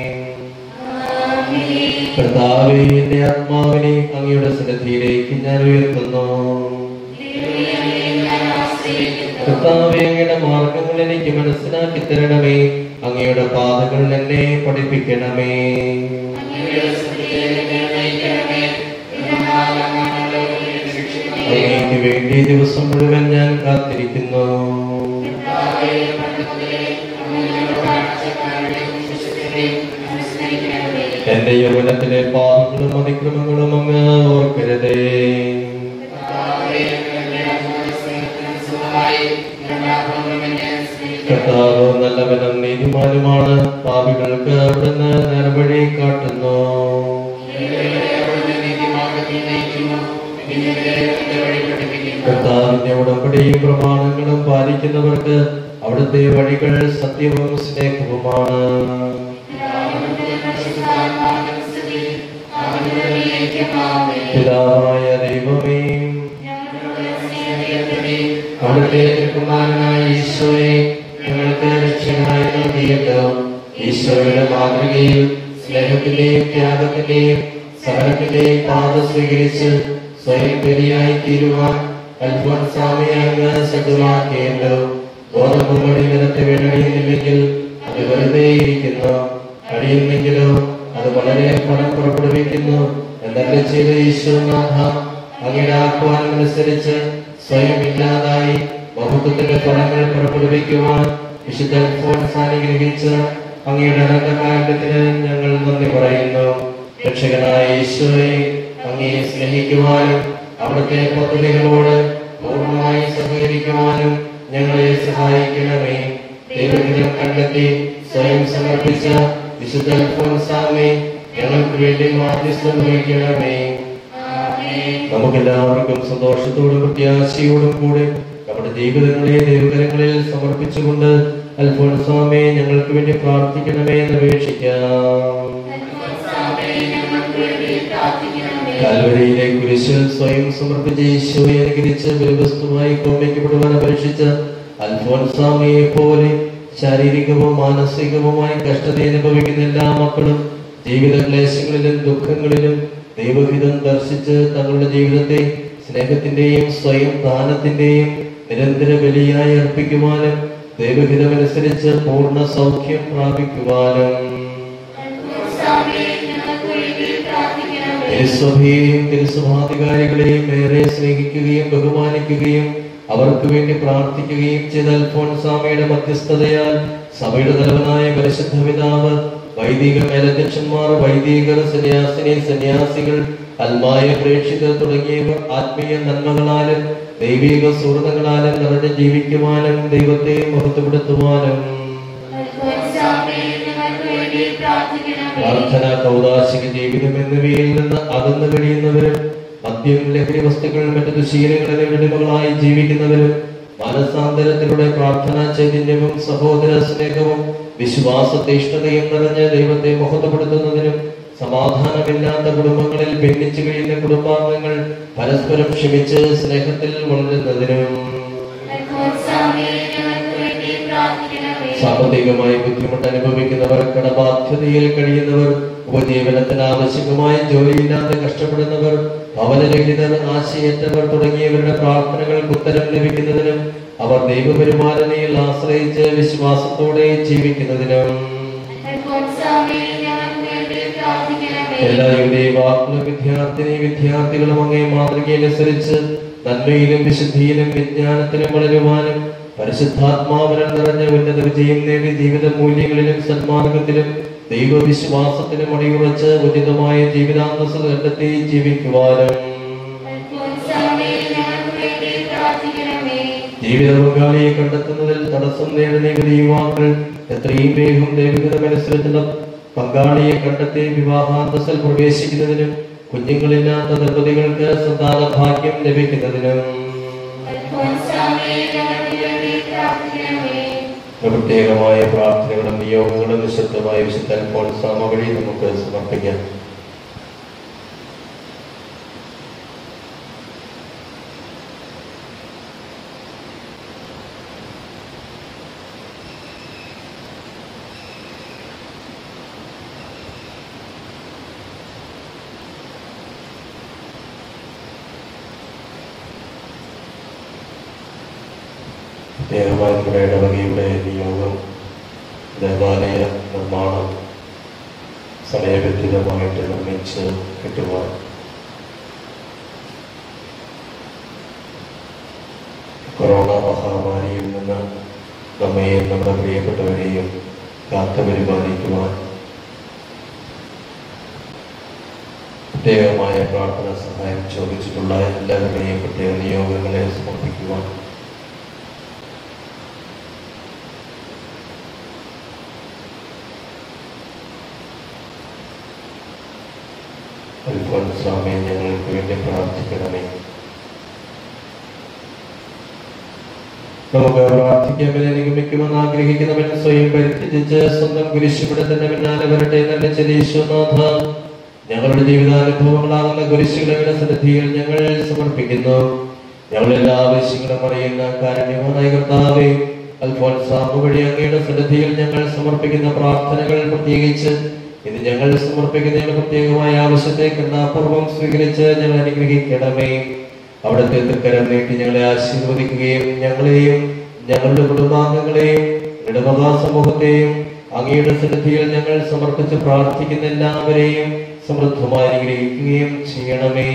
കർത്താവേ, എന്റെ ആത്മാവിനെ അങ്ങയുടെ സന്നിധിയിലേക്ക് ഞാൻ ഉയർത്തുന്നു. കർത്താവേ, അങ്ങയുടെ മാർഗങ്ങൾ എനിക്ക് മനസ്സിലാക്കി തരണമേ. അങ്ങയുടെ പാതകൾ എന്നെ പഠിപ്പിക്കണമേ. അങ്ങേക്ക് വേണ്ടി ദിവസം മുഴുവൻ ഞാൻ കാത്തിരിക്കുന്നു. എന്റെ യൗവനത്തിലെ പാപങ്ങളും അതിക്രമങ്ങളും അങ്ങ് ഓർക്കരുതേ. കർത്താവ് നല്ലവനും നീതിമാനുമാണ്. പാപികൾക്ക് അവിടുന്ന് നേർവഴി കാട്ടുന്നു. കർത്താവിന്റെ ഉടമ്പടിയും പ്രമാണങ്ങളും പാലിക്കുന്നവർക്ക് അവിടുത്തെ വഴികൾ സത്യവും സ്നേഹവുമാണ്. പിതാവായ ദൈവമേ, അവിടുത്തെ കുമാരനായ ഈശോയെ ഞങ്ങൾക്ക് രക്ഷകനായി നൽകിയല്ലോ. ഈശോയുടെ മാതൃകയിൽ സ്നേഹത്തിന്റെയും ത്യാഗത്തിന്റെയും സഹനത്തിന്റെയും പാത സ്വീകരിച്ച് സ്വയം ബലിയായി തീരുവാൻ അൽഫോൻസാമയെ അങ്ങ് സജ്ജമാക്കിയല്ലോ. ഗോതമ്പ് മണി നിലത്ത് വീണടിയുന്നില്ലെങ്കിൽ അത് വെറുതെ ഇരിക്കുന്നു, അടിയുന്നെങ്കിലോ അത് വളരെ ഫലം പുറപ്പെടുവിക്കുന്നു എന്നല്ല ചെയ്ത ഈശോനാഥ, അങ്ങയുടെ ആഹ്വാനം അനുസരിച്ച് സ്വയം ഇല്ലാതായി ബഹുത്വത്തിന്റെ ഫലങ്ങൾ പുറപ്പെടുവിക്കുവാൻ വിശുദ്ധ അൽഫോൻസാനെ ഗ്രഹിച്ച് അങ്ങയുടെ അനന്തകാലത്തിന് ഞങ്ങൾ നന്ദി പറയുന്നു. രക്ഷകനായ ഈശോയെ, അങ്ങയെ സ്നേഹിക്കുവാനും അവിടുത്തെ പദ്ധതികളോട് പൂർണ്ണമായി സഹകരിക്കുവാനും ഞങ്ങളെ സഹായിക്കണമേ. ദൈവഹിതം കണ്ടെത്തി സ്വയം സമർപ്പിച്ച വിശുദ്ധ അൽഫോൻസാമയെ ഞങ്ങൾക്ക് വേണ്ടി മാധ്യസ്ഥം വഹിക്കണമേ. നമുക്കെല്ലാവർക്കും സന്തോഷത്തോടും പ്രത്യാശയോടും കൂടെ നമ്മുടെ ജീവിതങ്ങളെ ദൈവകരങ്ങളിൽ സമർപ്പിച്ചുകൊണ്ട് അൽഫോൻസാമയെ ഞങ്ങൾക്ക് വേണ്ടി പ്രാർത്ഥിക്കണമേ എന്ന് അപേക്ഷിക്കാം. കാൽവരിയിലെ കുരിശിൽ സ്വയം സമർപ്പിച്ച ഈശോയെ അനുകരിച്ച് ബലിവസ്തുവായി കോപിക്കപ്പെടുവാൻ അപേക്ഷിച്ച അൽഫോൻസാമയെ പോലെ ശാരീരികവും മാനസികവുമായി കഷ്ടത അനുഭവിക്കുന്ന എല്ലാ മക്കളും ജീവിത ക്ലേശങ്ങളിലും ദുഃഖങ്ങളിലും ദൈവഹിതം ദർശിച്ച് തങ്ങളുടെ ജീവിതത്തെ സ്നേഹത്തിന്റെയും സ്വയം ദാനത്തിന്റെയും നിരന്തര ബലിയായി അർപ്പിക്കുവാനും ദൈവഹിതമനുസരിച്ച് പൂർണ്ണ സൗഖ്യം പ്രാപിക്കുവാനും തിരുസഭയെയും തിരുസഭാധികാരികളെയും ഏറെ സ്നേഹിക്കുകയും ബഹുമാനിക്കുകയും അവർക്ക് വേണ്ടി പ്രാർത്ഥിക്കുകയും ചെയ്ത അൽഫോൻസാമയുടെ മധ്യസ്ഥതയാൽ സഭയുടെ തലവനായ പരിശുദ്ധ പിതാവ്, വൈദിക മേലധ്യക്ഷന്മാർ, വൈദികർ, സന്യാസിനി, സന്യാസികൾ, അൽമായ പ്രേക്ഷിതർ തുടങ്ങിയവർ ആത്മീയ നന്മകളാലും ദൈവിക സുഹൃത്തുക്കളാലും നിറഞ്ഞ് ജീവിക്കുവാനും ദൈവത്തെ മഹത്വപ്പെടുത്തുവാനും പ്രാർത്ഥന, കൗദാശിക ജീവിതം എന്നിവയിൽ നിന്ന് അകന്നു കഴിയുന്നവരും മദ്യം, ലഹരി വസ്തുക്കൾ, മറ്റു ദുശീലങ്ങളിൽ അടിമകളായി ജീവിക്കുന്നവരും മനസാന്തരത്തിലൂടെ പ്രാർത്ഥനാ ചൈതന്യവും സഹോദര സ്നേഹവും വിശ്വാസതീഷ്ണതയും നിറഞ്ഞ ദൈവത്തെ മഹത്വപ്പെടുത്തുന്നതിനും സമാധാനമില്ലാത്ത കുടുംബങ്ങളിൽ ഭിന്നിച്ചു കഴിയുന്ന കുടുംബാംഗങ്ങൾ പരസ്പരം ക്ഷമിച്ച് സ്നേഹത്തിൽ വളരുന്നതിനും സാമ്പത്തികമായി ബുദ്ധിമുട്ട് അനുഭവിക്കുന്നവർ, കടബാധ്യതയിൽ കഴിയുന്നവർ, ഉപജീവനത്തിന് ആവശ്യമായ ജോലിയില്ലാതെ കഷ്ടപ്പെടുന്നവർ, ഭവനരഹിതർ, ആശയറ്റവർ തുടങ്ങിയവരുടെ പ്രാർത്ഥനകൾക്ക് ഉത്തരം ലഭിക്കുന്നതിനും അവർ ദൈവപരിപാലനയിൽ ആശ്രയിച്ച് വിശ്വാസത്തോടെ ജീവിക്കുന്നതിനും എല്ലാ യുവതീവാക്കുല വിദ്യാർത്ഥിനി വിദ്യാർത്ഥികളും അങ്ങേ മാതൃകയനുസരിച്ച് നന്മയിലും വിശുദ്ധിയിലും വിജ്ഞാനത്തിലും വളരുവാനും പരിശുദ്ധാത്മാവനം നിറഞ്ഞ ഉന്നത വിജയം നേടി ജീവിത മൂല്യങ്ങളിലും സന്മാർഗത്തിലും ദൈവവിശ്വാസത്തിലും അടിയുറച്ച് ഉചിതമായ ജീവിതാന്തസ്സ് കണ്ടെത്തി ജീവിക്കുവാനും ജീവിത പങ്കാളിയെ കണ്ടെത്തുന്നതിൽ തടസ്സം നേടുന്ന യുവാക്കൾ എത്രയും വേഗം ദൈവികതമനുസരിച്ചുള്ള പങ്കാളിയെ കണ്ടെത്തി വിവാഹാന്തസ്സിൽ പ്രവേശിക്കുന്നതിനും കുഞ്ഞുങ്ങളില്ലാത്ത ദമ്പതികൾക്ക് സന്താന ഭാഗ്യം ലഭിക്കുന്നതിനും പ്രത്യേകമായ പ്രാർത്ഥനകളും നിയോഗങ്ങളും വിശുദ്ധമായ വിശുദ്ധ അൽഫോൻസാമ വഴി നമുക്ക് സമർപ്പിക്കാം. ദേവാലയങ്ങളുടെ ഇടവകയുടെ നിയോഗം ദേവാലയ നിർമ്മാണം സമയബന്ധിതമായിട്ട് നിർമ്മിച്ച് കിട്ടുവാൻ കൊറോണ മഹാമാരിയിൽ നിന്ന് നമ്മയെയും നമ്മുടെ പ്രിയപ്പെട്ടവരെയും കാത്തു പരിപാലിക്കുവാൻ പ്രത്യേകമായ പ്രാർത്ഥന സഹായം ചോദിച്ചിട്ടുള്ള എല്ലാവരുടെയും പ്രത്യേക നിയോഗങ്ങളെ സമർപ്പിക്കുവാൻ അൽഫോൻസാമേ ഞങ്ങൾക്ക് വേണ്ടി പ്രാർത്ഥിക്കണമേ. നമുക്ക് പ്രാർത്ഥിക്കാമെന്ന് നിഗമിക്കുമെന്ന് ആഗ്രഹിക്കുന്നവൻ സ്വയം പരിത്യജിച്ച് സ്വന്തം കുരിശുപിടത്തിന്റെ പിന്നാലെ വരട്ടെ. നല്ല ചെലീശ്വനാഥ, ഞങ്ങളുടെ ജീവിതാനുഭവങ്ങളാകുന്ന കുരിശുകളുടെ സന്നിധിയിൽ ഞങ്ങൾ സമർപ്പിക്കുന്നു. ഞങ്ങളെല്ലാ ആവശ്യങ്ങളും അറിയുന്ന കാരുണ്യവാനായ കർത്താവേ, അൽഫോൻസാമ വഴി അങ്ങയുടെ സന്നിധിയിൽ ഞങ്ങൾ സമർപ്പിക്കുന്ന പ്രാർത്ഥനകൾ പ്രത്യേകിച്ച് ഇത് ഞങ്ങൾ സമർപ്പിക്കുന്ന പ്രത്യേകമായ ആവശ്യത്തെ കരുണാപൂർവം സ്വീകരിച്ച് ഞങ്ങൾ അനുഗ്രഹിക്കണമേ. അവിടുത്തെ തൃക്കരം നീട്ടി ഞങ്ങളെ ആശീർവദിക്കുകയും ഞങ്ങളെയും ഞങ്ങളുടെ കുടുംബാംഗങ്ങളെയും ഇടവകാ സമൂഹത്തെയും അങ്ങയുടെ സന്നിധിയിൽ ഞങ്ങൾ സമർപ്പിച്ച് പ്രാർത്ഥിക്കുന്ന എല്ലാവരെയും സമൃദ്ധമായി അനുഗ്രഹിക്കുകയും ചെയ്യണമേ.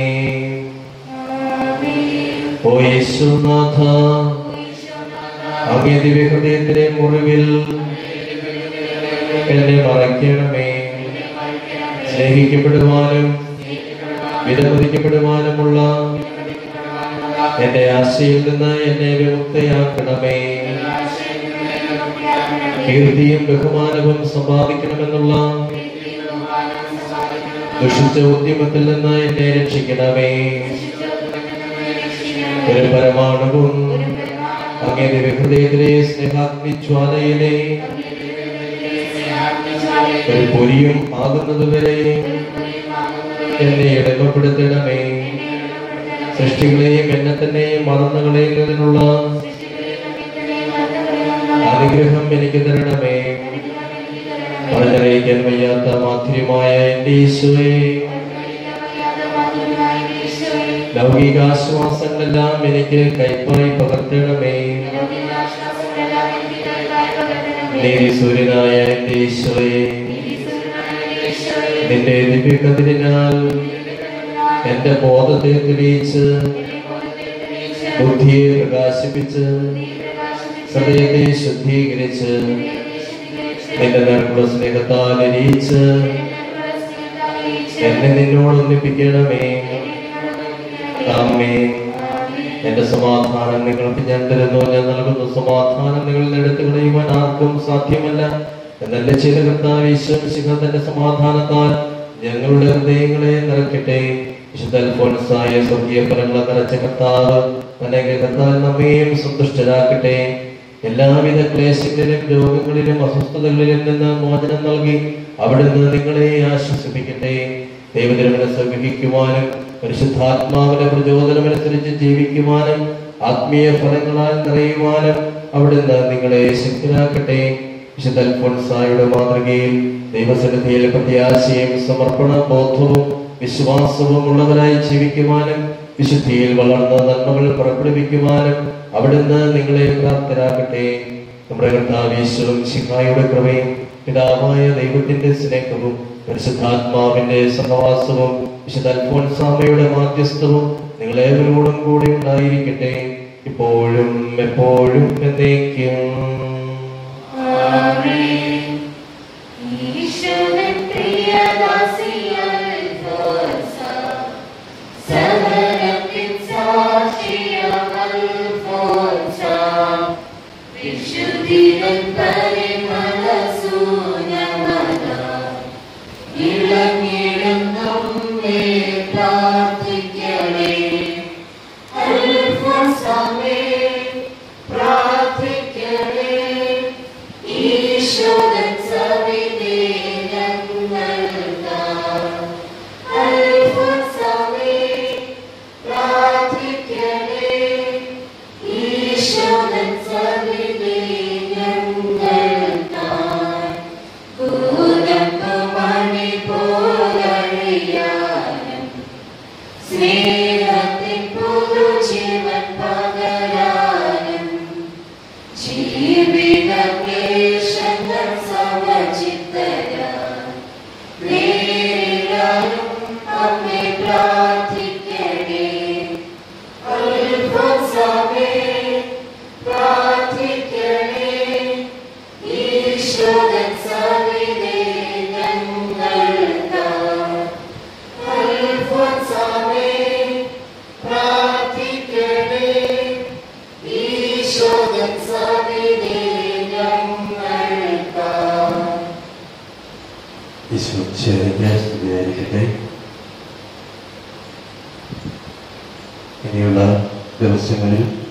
ഓ യേശുനാഥ, അങ്ങേ ദിവ്യഹൃദയത്തിലെ മുറിവിൽ എന്നെ മറയ്ക്കണമേ. സ്നേഹിക്കപ്പെടുവാനും വിലമതിക്കപ്പെടുവാനുമുള്ള എന്റെ ആശയിൽ നിന്ന് എന്നെ വിമുക്തയാക്കണമേ. കീർത്തിയും ബഹുമാനവും സമ്പാദിക്കണമെന്നുള്ള ദുഷിച്ച ഉദ്യമത്തിൽ നിന്ന് എന്നെ രക്ഷിക്കണമേ. ഒരു പരമാണുവും അങ്ങേ ഹൃദയത്തിലെ സ്നേഹാഗ്നിജ്വാലയിലെ ഒരു പൊരിയും ആകുന്നതുവരെ എന്നെ എളിമപ്പെടുത്തണമേ. സൃഷ്ടികളെയും എന്നെ തന്നെയും മറന്നു കളയുന്നതിനുള്ള അനുഗ്രഹം എനിക്ക് തരണമേ. പറഞ്ഞറിയിക്കാൻ വയ്യാത്ത മാധുര്യമായ എന്റെ ഈശോയെ, ലൗകികാശ്വാസങ്ങളെല്ലാം എനിക്ക് കൈപ്പായി പകർത്തണമേ. നീതി സൂര്യനായ എന്റെ ഈശോയെ, നിന്റെ ദിവ്യകതിരിനാൽ എന്റെ ബോധത്തെ തെളിയിച്ച് ബുദ്ധിയെ പ്രകാശിപ്പിച്ച് ഹൃദയത്തെ ശുദ്ധീകരിച്ച് നിന്റെ നേർക്കുള്ള സ്നേഹത്താൽ എരിയിച്ച് എന്നെ നിന്നോട് ഒന്നിപ്പിക്കണമേ. ആമേൻ. എന്റെ സമാധാനം നിങ്ങൾക്ക് ഞാൻ തരുന്നു. ഞാൻ നൽകുന്ന സമാധാനം നിങ്ങളിൽ എടുത്തു കളയുവാൻ ആർക്കും സാധ്യമല്ല. എന്നല്ല ചെയ്ത കർത്താവ് ഈശോ തന്റെ സമാധാനത്താൽ ഞങ്ങളുടെ ഹൃദയങ്ങളെ നിറയ്ക്കട്ടെ. വിശുദ്ധ അൽഫോൻസായ സ്വർഗീയ ഫലങ്ങളെ നിറച്ച കർത്താവ് അനുഗ്രഹത്താൽ നമ്മയും സന്തുഷ്ടരാക്കട്ടെ. എല്ലാവിധ ക്ലേശങ്ങളിലും രോഗങ്ങളിലും അസ്വസ്ഥതകളിലും നിന്ന് മോചനം നൽകി അവിടുന്ന് നിങ്ങളെ ആശ്വസിപ്പിക്കട്ടെ. ദൈവത്തിനെ ഗ്രഹിക്കുവാനും പരിശുദ്ധാത്മാവിന്റെ പ്രചോദനമനുസരിച്ച് ജീവിക്കുവാനും ആത്മീയ ഫലങ്ങളാൽ നിറയുവാനും അവിടുന്ന് നിങ്ങളെ ശക്തരാക്കട്ടെ. വിശുദ്ധ അൽഫോൻസായുടെ മാതൃകയിൽ ദൈവസന്നിധിയിൽ പ്രത്യാശയും സമർപ്പണ ബോധവും വിശ്വാസവും ഉള്ളവരായി ജീവിക്കുവാനും വിശുദ്ധിയിൽ വളർന്ന നന്മകൾ പുറപ്പെടുവിക്കുവാനും അവിടുന്ന് നിങ്ങളെ പ്രാപ്തരാക്കട്ടെ. നമ്മുടെ കർത്താവ് യേശുവും ശിഹായുടെ കൃപയും പിതാവായ ദൈവത്തിന്റെ സ്നേഹവും പരിശുദ്ധാത്മാവിന്റെ സഹവാസവും വിശുദ്ധ അൽഫോൻസാമയുടെ മാധ്യസ്ഥവും നിങ്ങളേവരോടും കൂടി ഉണ്ടായിരിക്കട്ടെ, ഇപ്പോഴും എപ്പോഴും എന്നേക്കും. ഇനിയുള്ള ദിവസങ്ങളിൽ